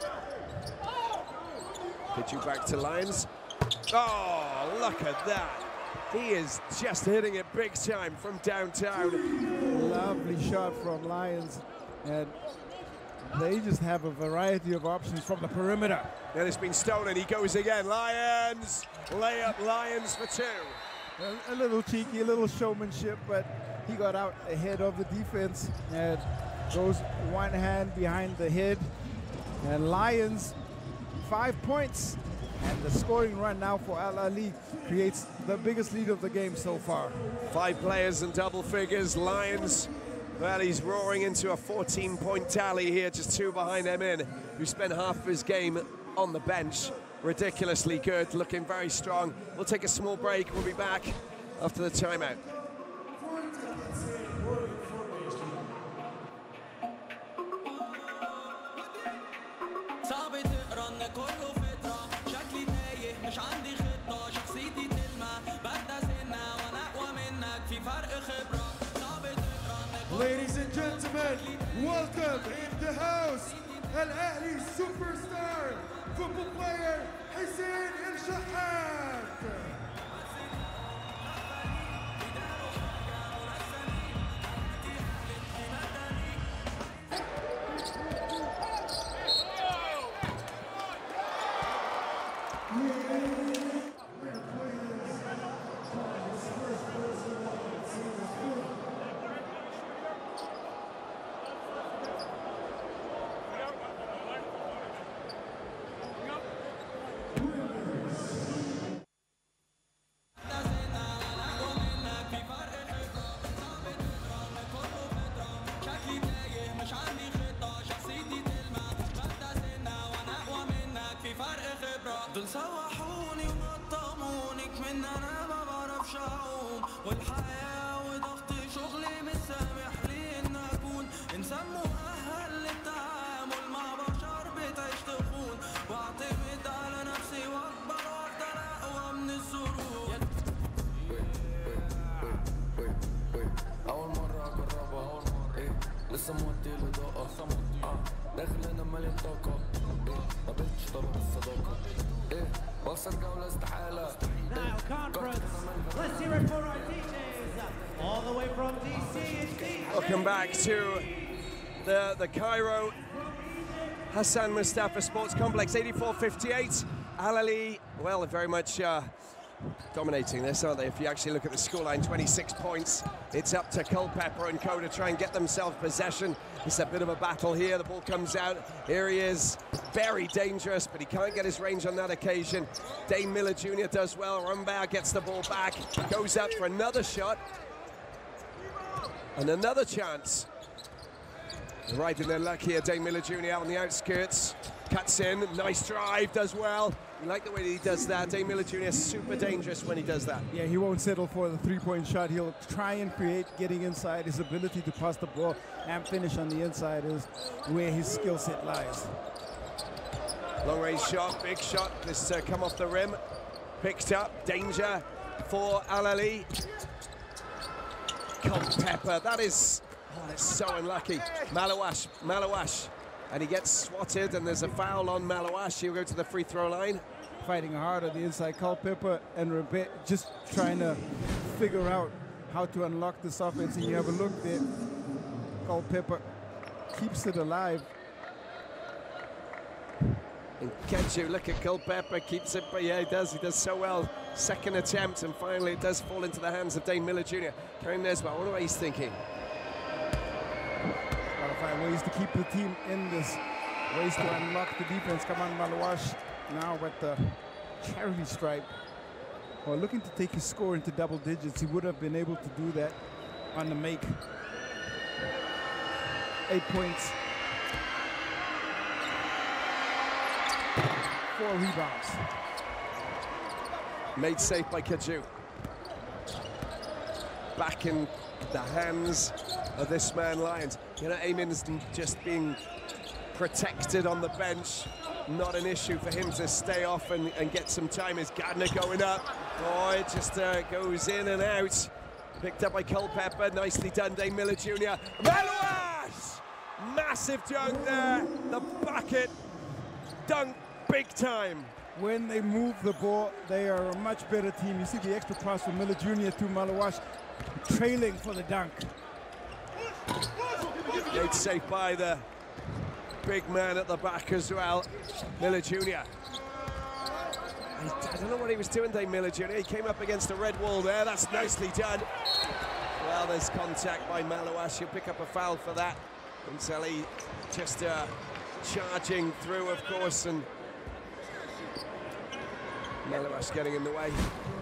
Get you back to Lions. Oh, look at that. He is just hitting it big time from downtown. Lovely shot from Lions. And they just have a variety of options from the perimeter. Then it's been stolen. He goes again. Lions. Layup, Lions for two. A little cheeky, a little showmanship, but he got out ahead of the defense and goes one hand behind the head. And Lions, 5 points. And the scoring run now for Ahly creates the biggest lead of the game so far. 5 players in double figures. Lions, well, he's roaring into a 14-point tally here, just 2 behind Emin, who spent half of his game on the bench. Ridiculously good, looking very strong. We'll take a small break. We'll be back after the timeout. Ladies and gentlemen, welcome in the house, Ahly superstar, football player, Hassan El-Shahat. دول سوحوني ونطمونك من انا ما بعرفش اعوم والحياة وضغط شغلي مش سامح لي ان اكون انسان مؤهل للتعامل مع بشر بتعيش تخون واعتمد على نفسي واكبر وافضل اقوى من الظروف. اول مرة اجربها لسه موطي الاضاءة داخل انا مليان طاقة ما بقتش طلب الصداقة وصل جولة استحالة. Nile Conference. Let's hear it for our DJs. All the way from DC, it's DJ. Welcome back to the Cairo Hassan Mostafa Sports Complex. 84-58. Ahly, well, very much dominating this, aren't they? If you actually look at the scoreline, 26 points. It's up to Culpepper and Co to try and get themselves possession. It's a bit of a battle here. The ball comes out. Here he is. Very dangerous, but he can't get his range on that occasion. Dane Miller Jr. does well. Rumbaugh gets the ball back. Goes up for another shot. And another chance. Right in their luck here. Dane Miller Jr. out on the outskirts. Cuts in. Nice drive. Does well. You like the way that he does that. Dane Miller Jr. is super dangerous when he does that. Yeah, he won't settle for the three-point shot. He'll try and create getting inside. His ability to pass the ball and finish on the inside is where his skill set lies. Long range shot, big shot. This come off the rim. Picked up. Danger for Ahly. Culpepper. That is, oh, that's so unlucky. Malawash. And he gets swatted, and there's a foul on Malawash. He'll go to the free throw line. Fighting hard on the inside. Culpepper and Rebet just trying to figure out how to unlock this offense. And you have a look there. Culpepper keeps it alive. And catch you, look at Culpepper, keeps it, but yeah, he does so well. Second attempt, and finally it does fall into the hands of Dane Miller Jr. Karim Nesbitt, I wonder what he's thinking. Gotta find ways to keep the team in this, ways to unlock the defense. Come on, Malawash now with the charity stripe. or looking to take his score into double digits. He would have been able to do that on the make. 8 points. 4 rebounds. Made safe by Kaju. Back in the hands of this man, Lyons. You know, Eamon's just being protected on the bench. Not an issue for him to stay off and get some time. Is Gardner going up? Oh, it just goes in and out. Picked up by Culpepper. Nicely done, Dane Miller Jr. Malouash! Massive dunk there. The bucket dunk big time. When they move the ball, they are a much better team. You see the extra pass from Miller Jr. to Malouash, trailing for the dunk. Made safe by the big man at the back as well, Miller Jr. I don't know what he was doing, Dane Miller Jr. He came up against the red wall there. That's nicely done. Well, there's contact by Malouash. He'll pick up a foul for that. Ahly just charging through, of course, and Malouash getting in the way.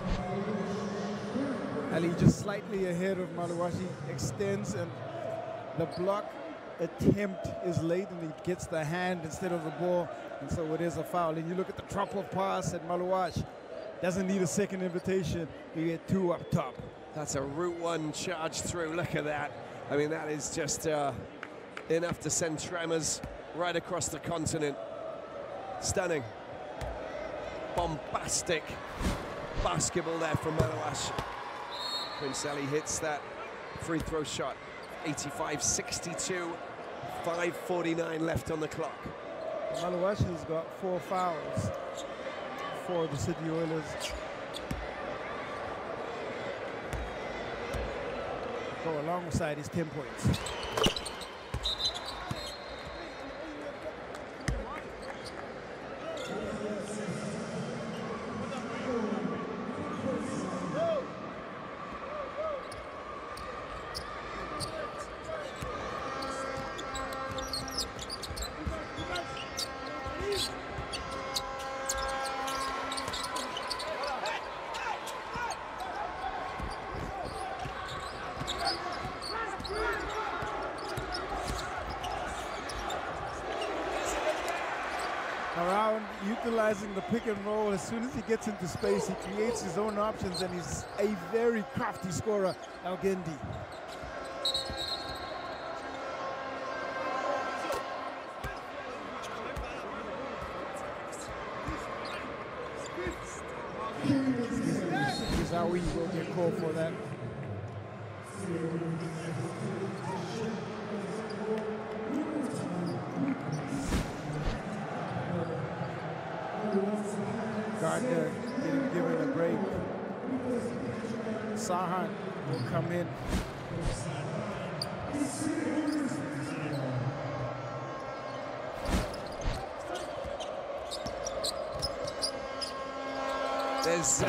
Ahly just slightly ahead of Malouash. He extends, and the block attempt is late, and he gets the hand instead of the ball, and so it is a foul. And you look at the drop-off pass at Malouash. Doesn't need a second invitation. You get 2 up top. That's a Route 1 charge through. Look at that. I mean, that is just enough to send tremors right across the continent. Stunning. Bombastic basketball there from Malouash. Prince Ahly hits that free throw shot. 85-62, 5:49 left on the clock. Malouash has got 4 fouls for the City Oilers. Go alongside his 10 points. Around utilizing the pick and roll, as soon as he gets into space, he creates his own options, and he's a very crafty scorer, Algendi. Zawi will get called for that. Gardner getting given a break. Sahan will come in. There's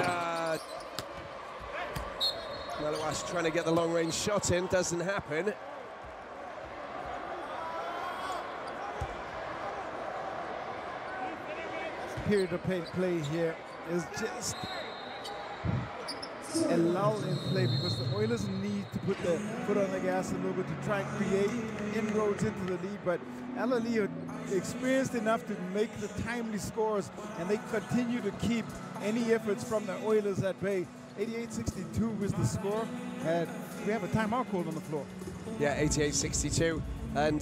Malouash trying to get the long-range shot in, doesn't happen. Period of play here is just a lull in play, because the Oilers need to put their foot on the gas a little bit to try and create inroads into the lead, but Ahly are experienced enough to make the timely scores, and they continue to keep any efforts from the Oilers at bay. 88-62 was the score, and we have a timeout called on the floor. Yeah, 88-62, and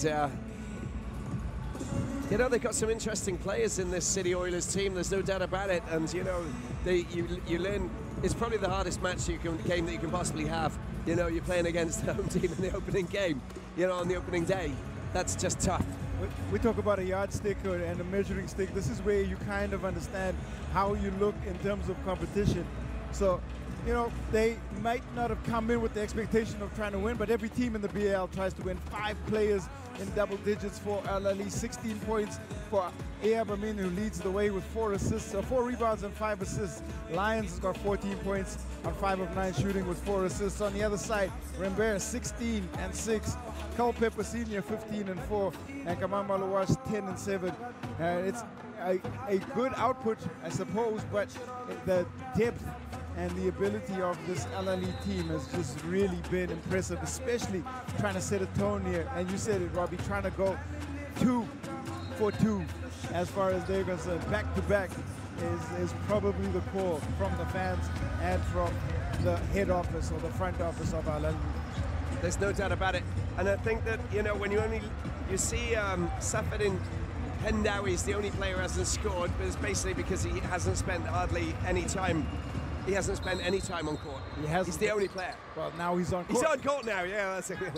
you know, they've got some interesting players in this City Oilers team, there's no doubt about it, and you know, you learn, it's probably the hardest game that you can possibly have. You know, you're playing against the home team in the opening game, you know, on the opening day. That's just tough. We talk about a yardstick and a measuring stick. This is where you kind of understand how you look in terms of competition. So, you know, they might not have come in with the expectation of trying to win, but every team in the BAL tries to win. 5 players in double digits for Ahly, 16 points for Ayab Amin, who leads the way with 4 assists, 4 rebounds and 5 assists. Lyons has got 14 points on 5 of 9 shooting with 4 assists. On the other side, Rembert 16 and 6, Culpepper Senior 15 and 4, and Kamal Malouash 10 and 7. It's a good output, I suppose, but the depth and the ability of this Ahly team has just really been impressive, especially trying to set a tone here. And you said it, Robbie, trying to go 2 for 2 as far as they're concerned. Back-to-back is probably the call from the fans and from the head office or the front office of Ahly. There's no doubt about it. And I think that, you know, when you see Safedin Hendawi is the only player who hasn't scored, but it's basically because he hasn't spent hardly any time. He hasn't spent any time on court. He's the only player. Well, now he's on court. He's on court now, yeah, that's it.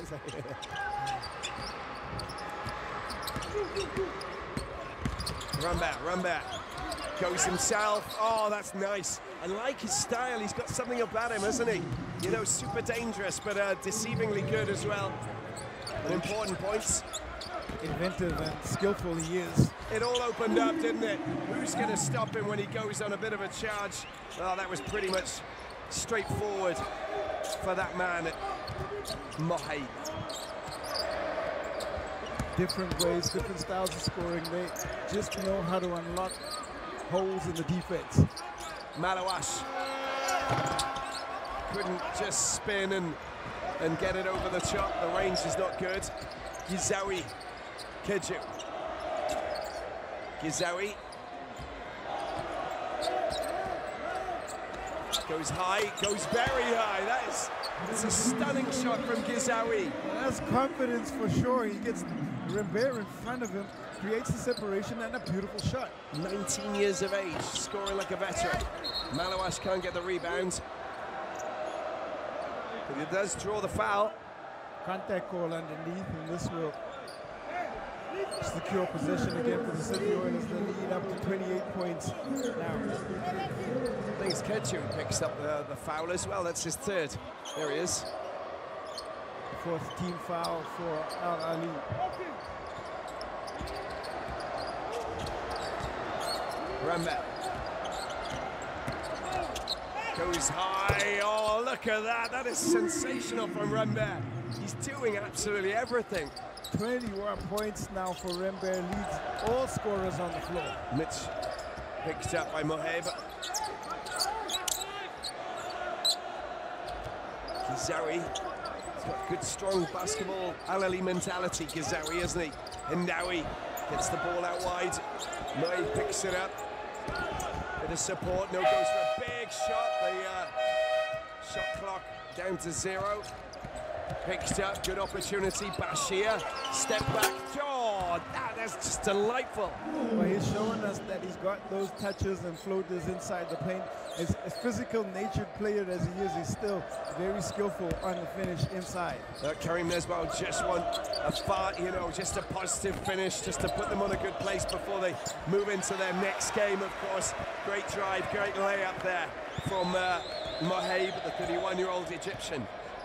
Run back. Goes himself. Oh, that's nice. I like his style. He's got something about him, hasn't he? You know, super dangerous, but deceivingly good as well. And important points. Inventive and skillful he is. It all opened up, didn't it? Who's going to stop him when he goes on a bit of a charge? Oh, that was pretty much straightforward for that man at Mohaib. Different ways, different styles of scoring. They just know how to unlock holes in the defense. Malawash couldn't just spin and get it over the top. The range is not good. Gizawi Kiju. Gizawi goes high, goes very high. That's a stunning shot from Gizawi. That's confidence for sure. He gets Rembert in front of him, creates the separation, and a beautiful shot. 19 years of age, scoring like a veteran. Malawash can't get the rebound, but he does draw the foul. Contact call underneath, and this will secure possession again for the City Oilers. They lead up to 28 points now. I think it's Ketu who picks up the foul as well. That's his third. There he is. Fourth team foul for Ahly. Rembert goes high. Oh, look at that. That is sensational from Rembert. He's doing absolutely everything. 21 points now for Rembert, leads all scorers on the floor. Mitch picked up by Mohaib. Gizawi, he's got good, strong basketball Ahly mentality, Gizawi, isn't he? Hendawi gets the ball out wide. Mohaib picks it up. Bit of support, no, goes for a big shot. The shot clock down to 0. Picked up, good opportunity. Bashir, step back. Oh, that's just delightful. Well, he's showing us that he's got those touches and floaters inside the paint. As a physical-natured player as he is, he's still very skillful on the finish inside. Karim Nesbo just want just a positive finish, just to put them on a good place before they move into their next game, of course. Great drive, great layup there from Mohaib, the 31-year-old Egyptian.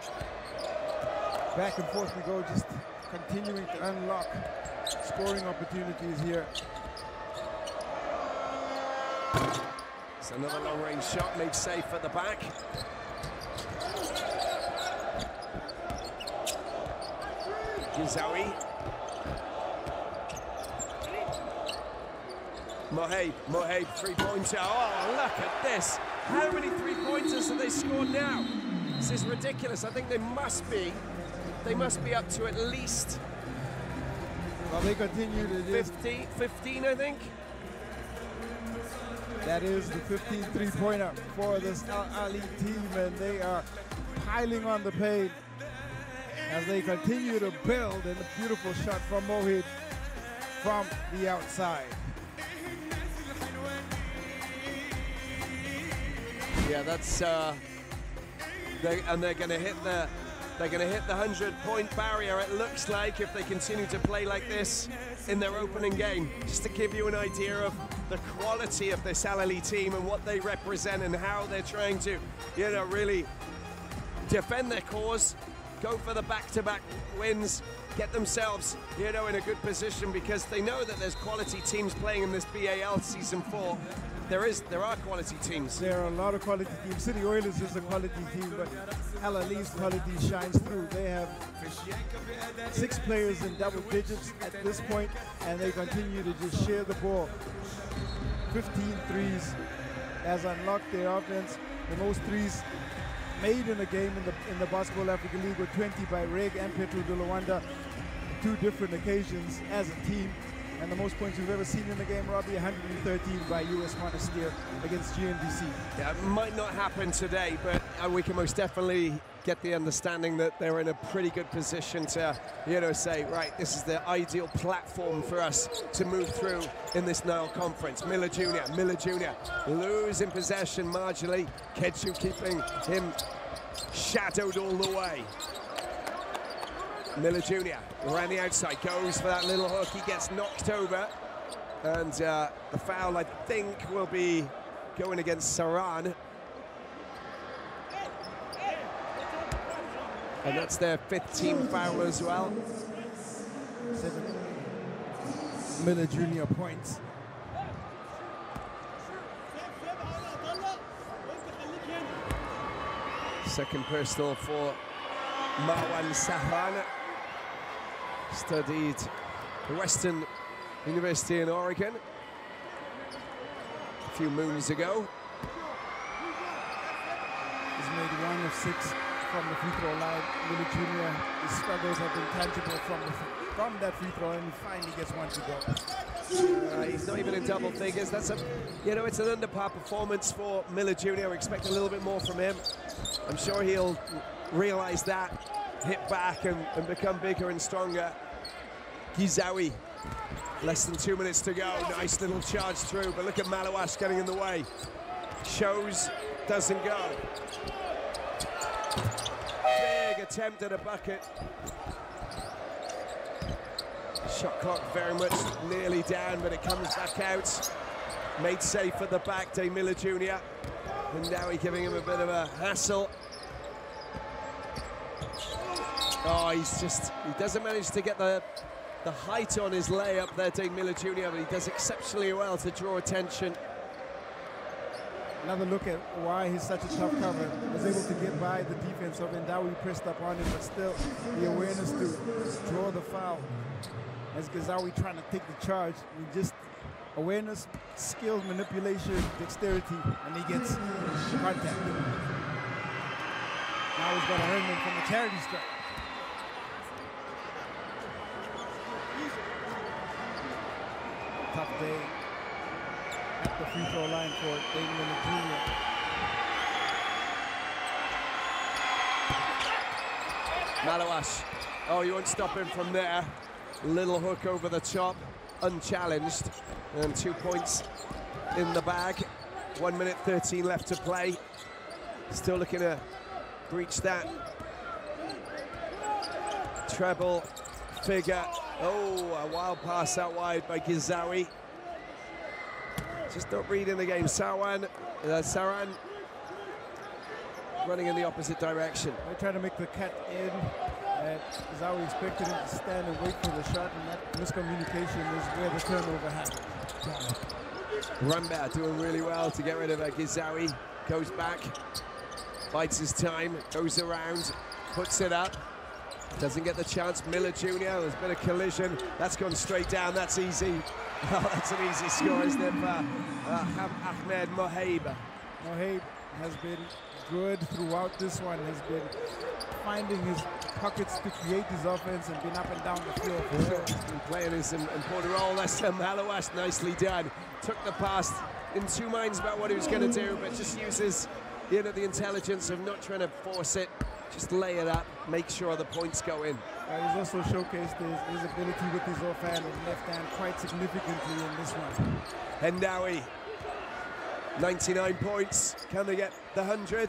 Back and forth we go, just continuing to unlock scoring opportunities here. It's another long-range shot, made safe at the back. Gizawi. Mohaib, three-pointer. Oh, look at this. How many three-pointers have they scored now? This is ridiculous. I think they must be up to at least, well, they continue to 15, I think. That is the 15 three-pointer for this Ahly team, and they are piling on the paint as they continue to build. And a beautiful shot from Mohib from the outside. Yeah, that's they're going to hit the 100-point barrier, it looks like, if they continue to play like this in their opening game. Just to give you an idea of the quality of this Ahly team and what they represent and how they're trying to, really defend their cause, go for the back-to-back wins, get themselves, in a good position, because they know that there's quality teams playing in this BAL Season 4. There are quality teams. There are a lot of quality teams. City Oilers is a quality team, but Ahly's quality shines through. They have 6 players in double digits at this point, and they continue to just share the ball. 15 threes has unlocked their offense. The most threes made in a game in the Basketball Africa League were 20 by Reg and Petro de Luanda, 2 different occasions as a team. And the most points we've ever seen in a game, Robbie, 113 by US Monastir against GNBC. Yeah, it might not happen today, but we can most definitely get the understanding that they're in a pretty good position to, you know, say, right, this is the ideal platform for us to move through in this Nile Conference. Miller Jr. losing possession marginally. Kedju keeping him shadowed all the way. Miller Jr. around the outside, goes for that little hook. He gets knocked over. And the foul, I think, will be going against Saran. And that's their 5th team foul as well. 7 Miller Jr. points. Second personal for Marwan Sahan. Studied Western University in Oregon a few moons ago. He's made 1 of 6 from the free throw line. Miller Jr., his struggles have been tangible from that free throw, and he finally gets 1 to go. He's not even in double figures. That's a, you know, it's an under-par performance for Miller Jr. We expect a little bit more from him. I'm sure he'll realize that, hit back and become bigger and stronger. Gizawi, less than 2 minutes to go. Nice little charge through, but look at Malawash getting in the way. Shows, doesn't go. Big attempt at a bucket. Shot clock very much nearly down, but it comes back out. Made safe at the back, Day Miller Jr. And now he's giving him a bit of a hassle. Oh, he doesn't manage to get the height on his layup there, Day Miller Jr., but he does exceptionally well to draw attention. Another look at why he's such a tough cover. Was able to get by the defense of Ndawi, pressed up on him, but still the awareness to draw the foul. As Gazawi trying to take the charge, just awareness, skills, manipulation, dexterity, and he gets contact. Now he's got a Herman from the charity stripe. Tough day at the free throw line for David Miller Jr. Malawash, oh, you won't stop him from there. Little hook over the top, unchallenged, and 2 points in the bag. 1 minute 13 left to play. Still looking to breach that treble figure. Oh, a wild pass out wide by Gizawi. Just not reading the game. Saran running in the opposite direction. They try to make the cut in. Gizawi expected him to stand and wait for the shot, and that miscommunication is where the turnover happened. Ramba doing really well to get rid of Gizawi. Goes back, bites his time, goes around, puts it up. Doesn't get the chance. Miller Jr., there's been a collision. That's gone straight down. That's easy. Oh, that's an easy score, isn't it, for Ahmed Mohib. Mohib has been good throughout this one, has been finding his pockets to create his offense and been up and down the field for sure. He's been playing his important role. That's Malawash, nicely done. Took the pass in 2 minds about what he was going to do, but just uses, you know, the intelligence of not trying to force it. Just lay it up, make sure the points go in. He's also showcased his ability with his offhand and left hand quite significantly in this one. Hendawi, 99 points. Can they get the 100?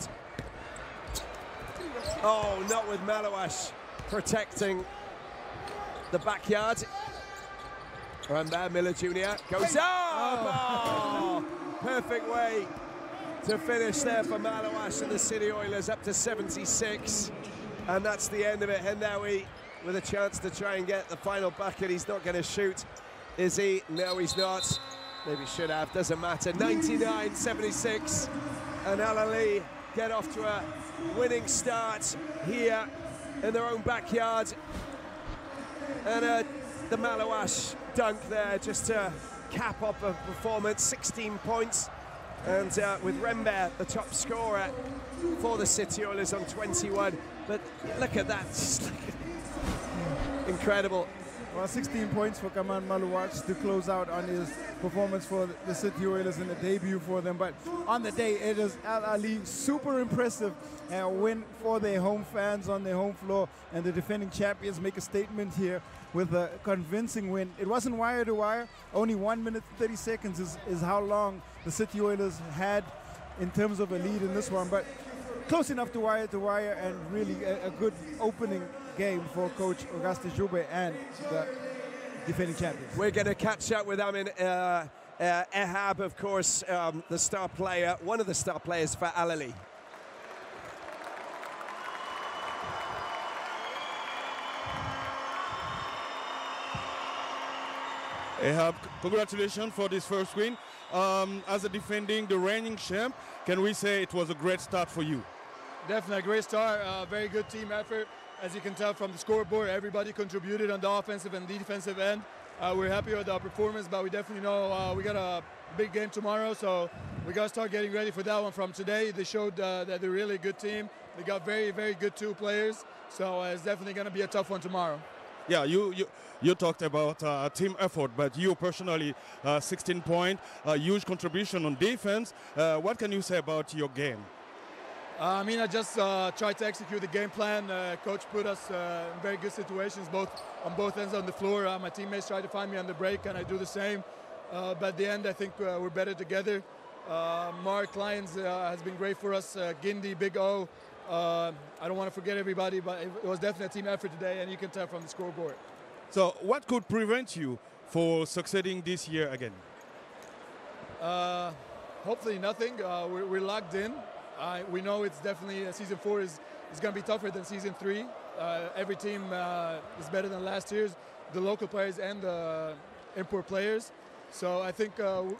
Oh, not with Malawash protecting the backyard. Ramba, Miller Jr. goes up! Oh, perfect way to finish there for Malawash and the City Oilers, up to 76. And that's the end of it. Hendawi with a chance to try and get the final bucket. He's not going to shoot, is he? No, he's not. Maybe should have, doesn't matter. 99-76. And Ahly get off to a winning start here in their own backyard. And the Malawash dunk there just to cap off a performance. 16 points and with Rembe, the top scorer for the City Oilers on 21. But look at that, just incredible. Well, 16 points for Kaman Maluwach to close out on his performance for the City Oilers in the debut for them. But on the day, it is Ahly, super impressive win for their home fans on their home floor. And the defending champions make a statement here with a convincing win. It wasn't wire to wire. Only 1 minute 30 seconds is how long the City Oilers had in terms of a lead in this one. But close enough to wire and really a good opening game for Coach Auguste Joubert and the defending champions. We're going to catch up with Amin Ehab, of course, the star player, one of the star players for Ahly. Ehab, congratulations for this first win. As a defending the reigning champ, can we say it was a great start for you? Definitely a great start, very good team effort. As you can tell from the scoreboard, everybody contributed on the offensive and defensive end. We're happy with our performance, but we definitely know we got a big game tomorrow, so we got to start getting ready for that one from today. They showed that they're really a good team. They got very, very good two players, so it's definitely going to be a tough one tomorrow. Yeah, you talked about team effort, but you personally, 16 points, huge contribution on defense. What can you say about your game? I mean, I just tried to execute the game plan. Coach put us in very good situations, on both ends on the floor. My teammates tried to find me on the break, and I do the same. But at the end, I think we're better together. Mark Lyons has been great for us. Gindi, Big O. I don't want to forget everybody, but it was definitely a team effort today, and you can tell from the scoreboard. So what could prevent you for succeeding this year again? Hopefully nothing. We're locked in. We know it's definitely season 4 is going to be tougher than season 3. Every team is better than last year's, the local players and the import players. So I think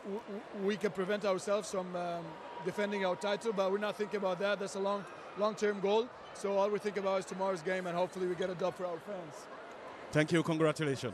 we can prevent ourselves from defending our title, but we're not thinking about that. That's a long-term goal. So all we're thinking about is tomorrow's game, and hopefully we get a dub for our fans. Thank you. Congratulations.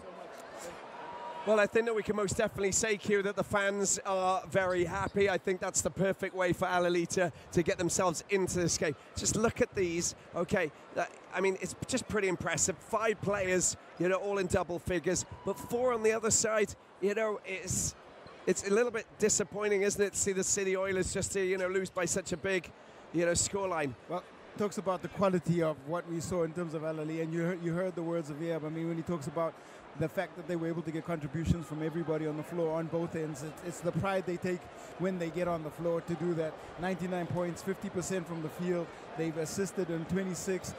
Well, I think that we can most definitely say, Q, that the fans are very happy. I think that's the perfect way for Ahly to get themselves into this game. Just look at these. Okay, I mean, it's just pretty impressive. 5 players, you know, all in double figures, but 4 on the other side. You know, it's a little bit disappointing, isn't it, to see the City Oilers just to, you know, lose by such a big, you know, scoreline. Well, talks about the quality of what we saw in terms of Ahly, and you heard the words of Iyab. I mean, when he talks about the fact that they were able to get contributions from everybody on the floor on both ends, it's the pride they take when they get on the floor to do that. 99 points, 50% from the field. They've assisted in 26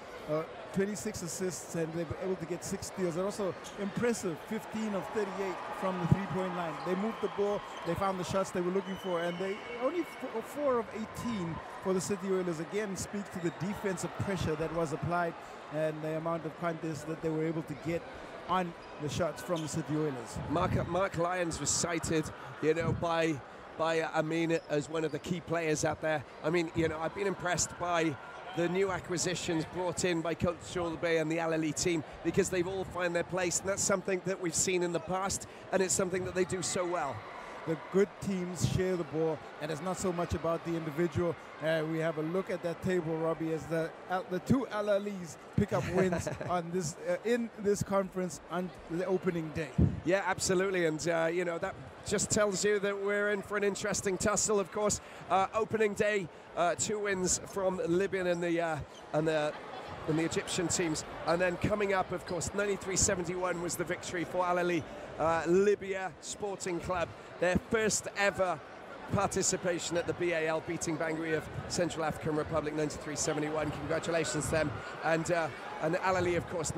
assists, and they've been able to get 6 steals. They're also impressive, 15 of 38 from the three-point line. They moved the ball, they found the shots they were looking for, and they only 4 of 18 for the City Oilers. Again, speak to the defensive pressure that was applied and the amount of contests that they were able to get on the shots from the City Oilers. Mark Lyons was cited, you know, by Amin as one of the key players out there. I mean, you know, I've been impressed by the new acquisitions brought in by Coach Joubert and the Ahly team, because they've all found their place, and that's something that we've seen in the past, and it's something that they do so well. The good teams share the ball, and it's not so much about the individual. We have a look at that table, Robbie, as the 2 Ahlys pick up wins on this in this conference on the opening day. Yeah, absolutely, and you know, that just tells you that we're in for an interesting tussle. Of course, opening day, 2 wins from Libyan and the Egyptian teams, and then coming up, of course, 93-71 was the victory for Ahly Libya Sporting Club, their first ever participation at the BAL, beating Bangui of Central African Republic 93-71. Congratulations to them. And Ahly, of course,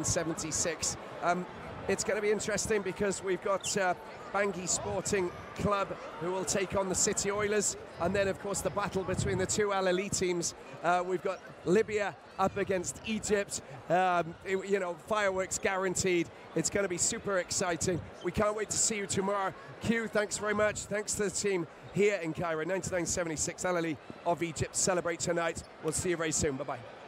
99-76. It's going to be interesting because we've got Bangui Sporting Club who will take on the City Oilers, and then of course the battle between the 2 Ahly teams. We've got Libya up against Egypt. You know, fireworks guaranteed. It's going to be super exciting. We can't wait to see you tomorrow. Q, thanks very much. Thanks to the team here in Cairo. 99-76, Ahly of Egypt celebrate tonight. We'll see you very soon. Bye-bye.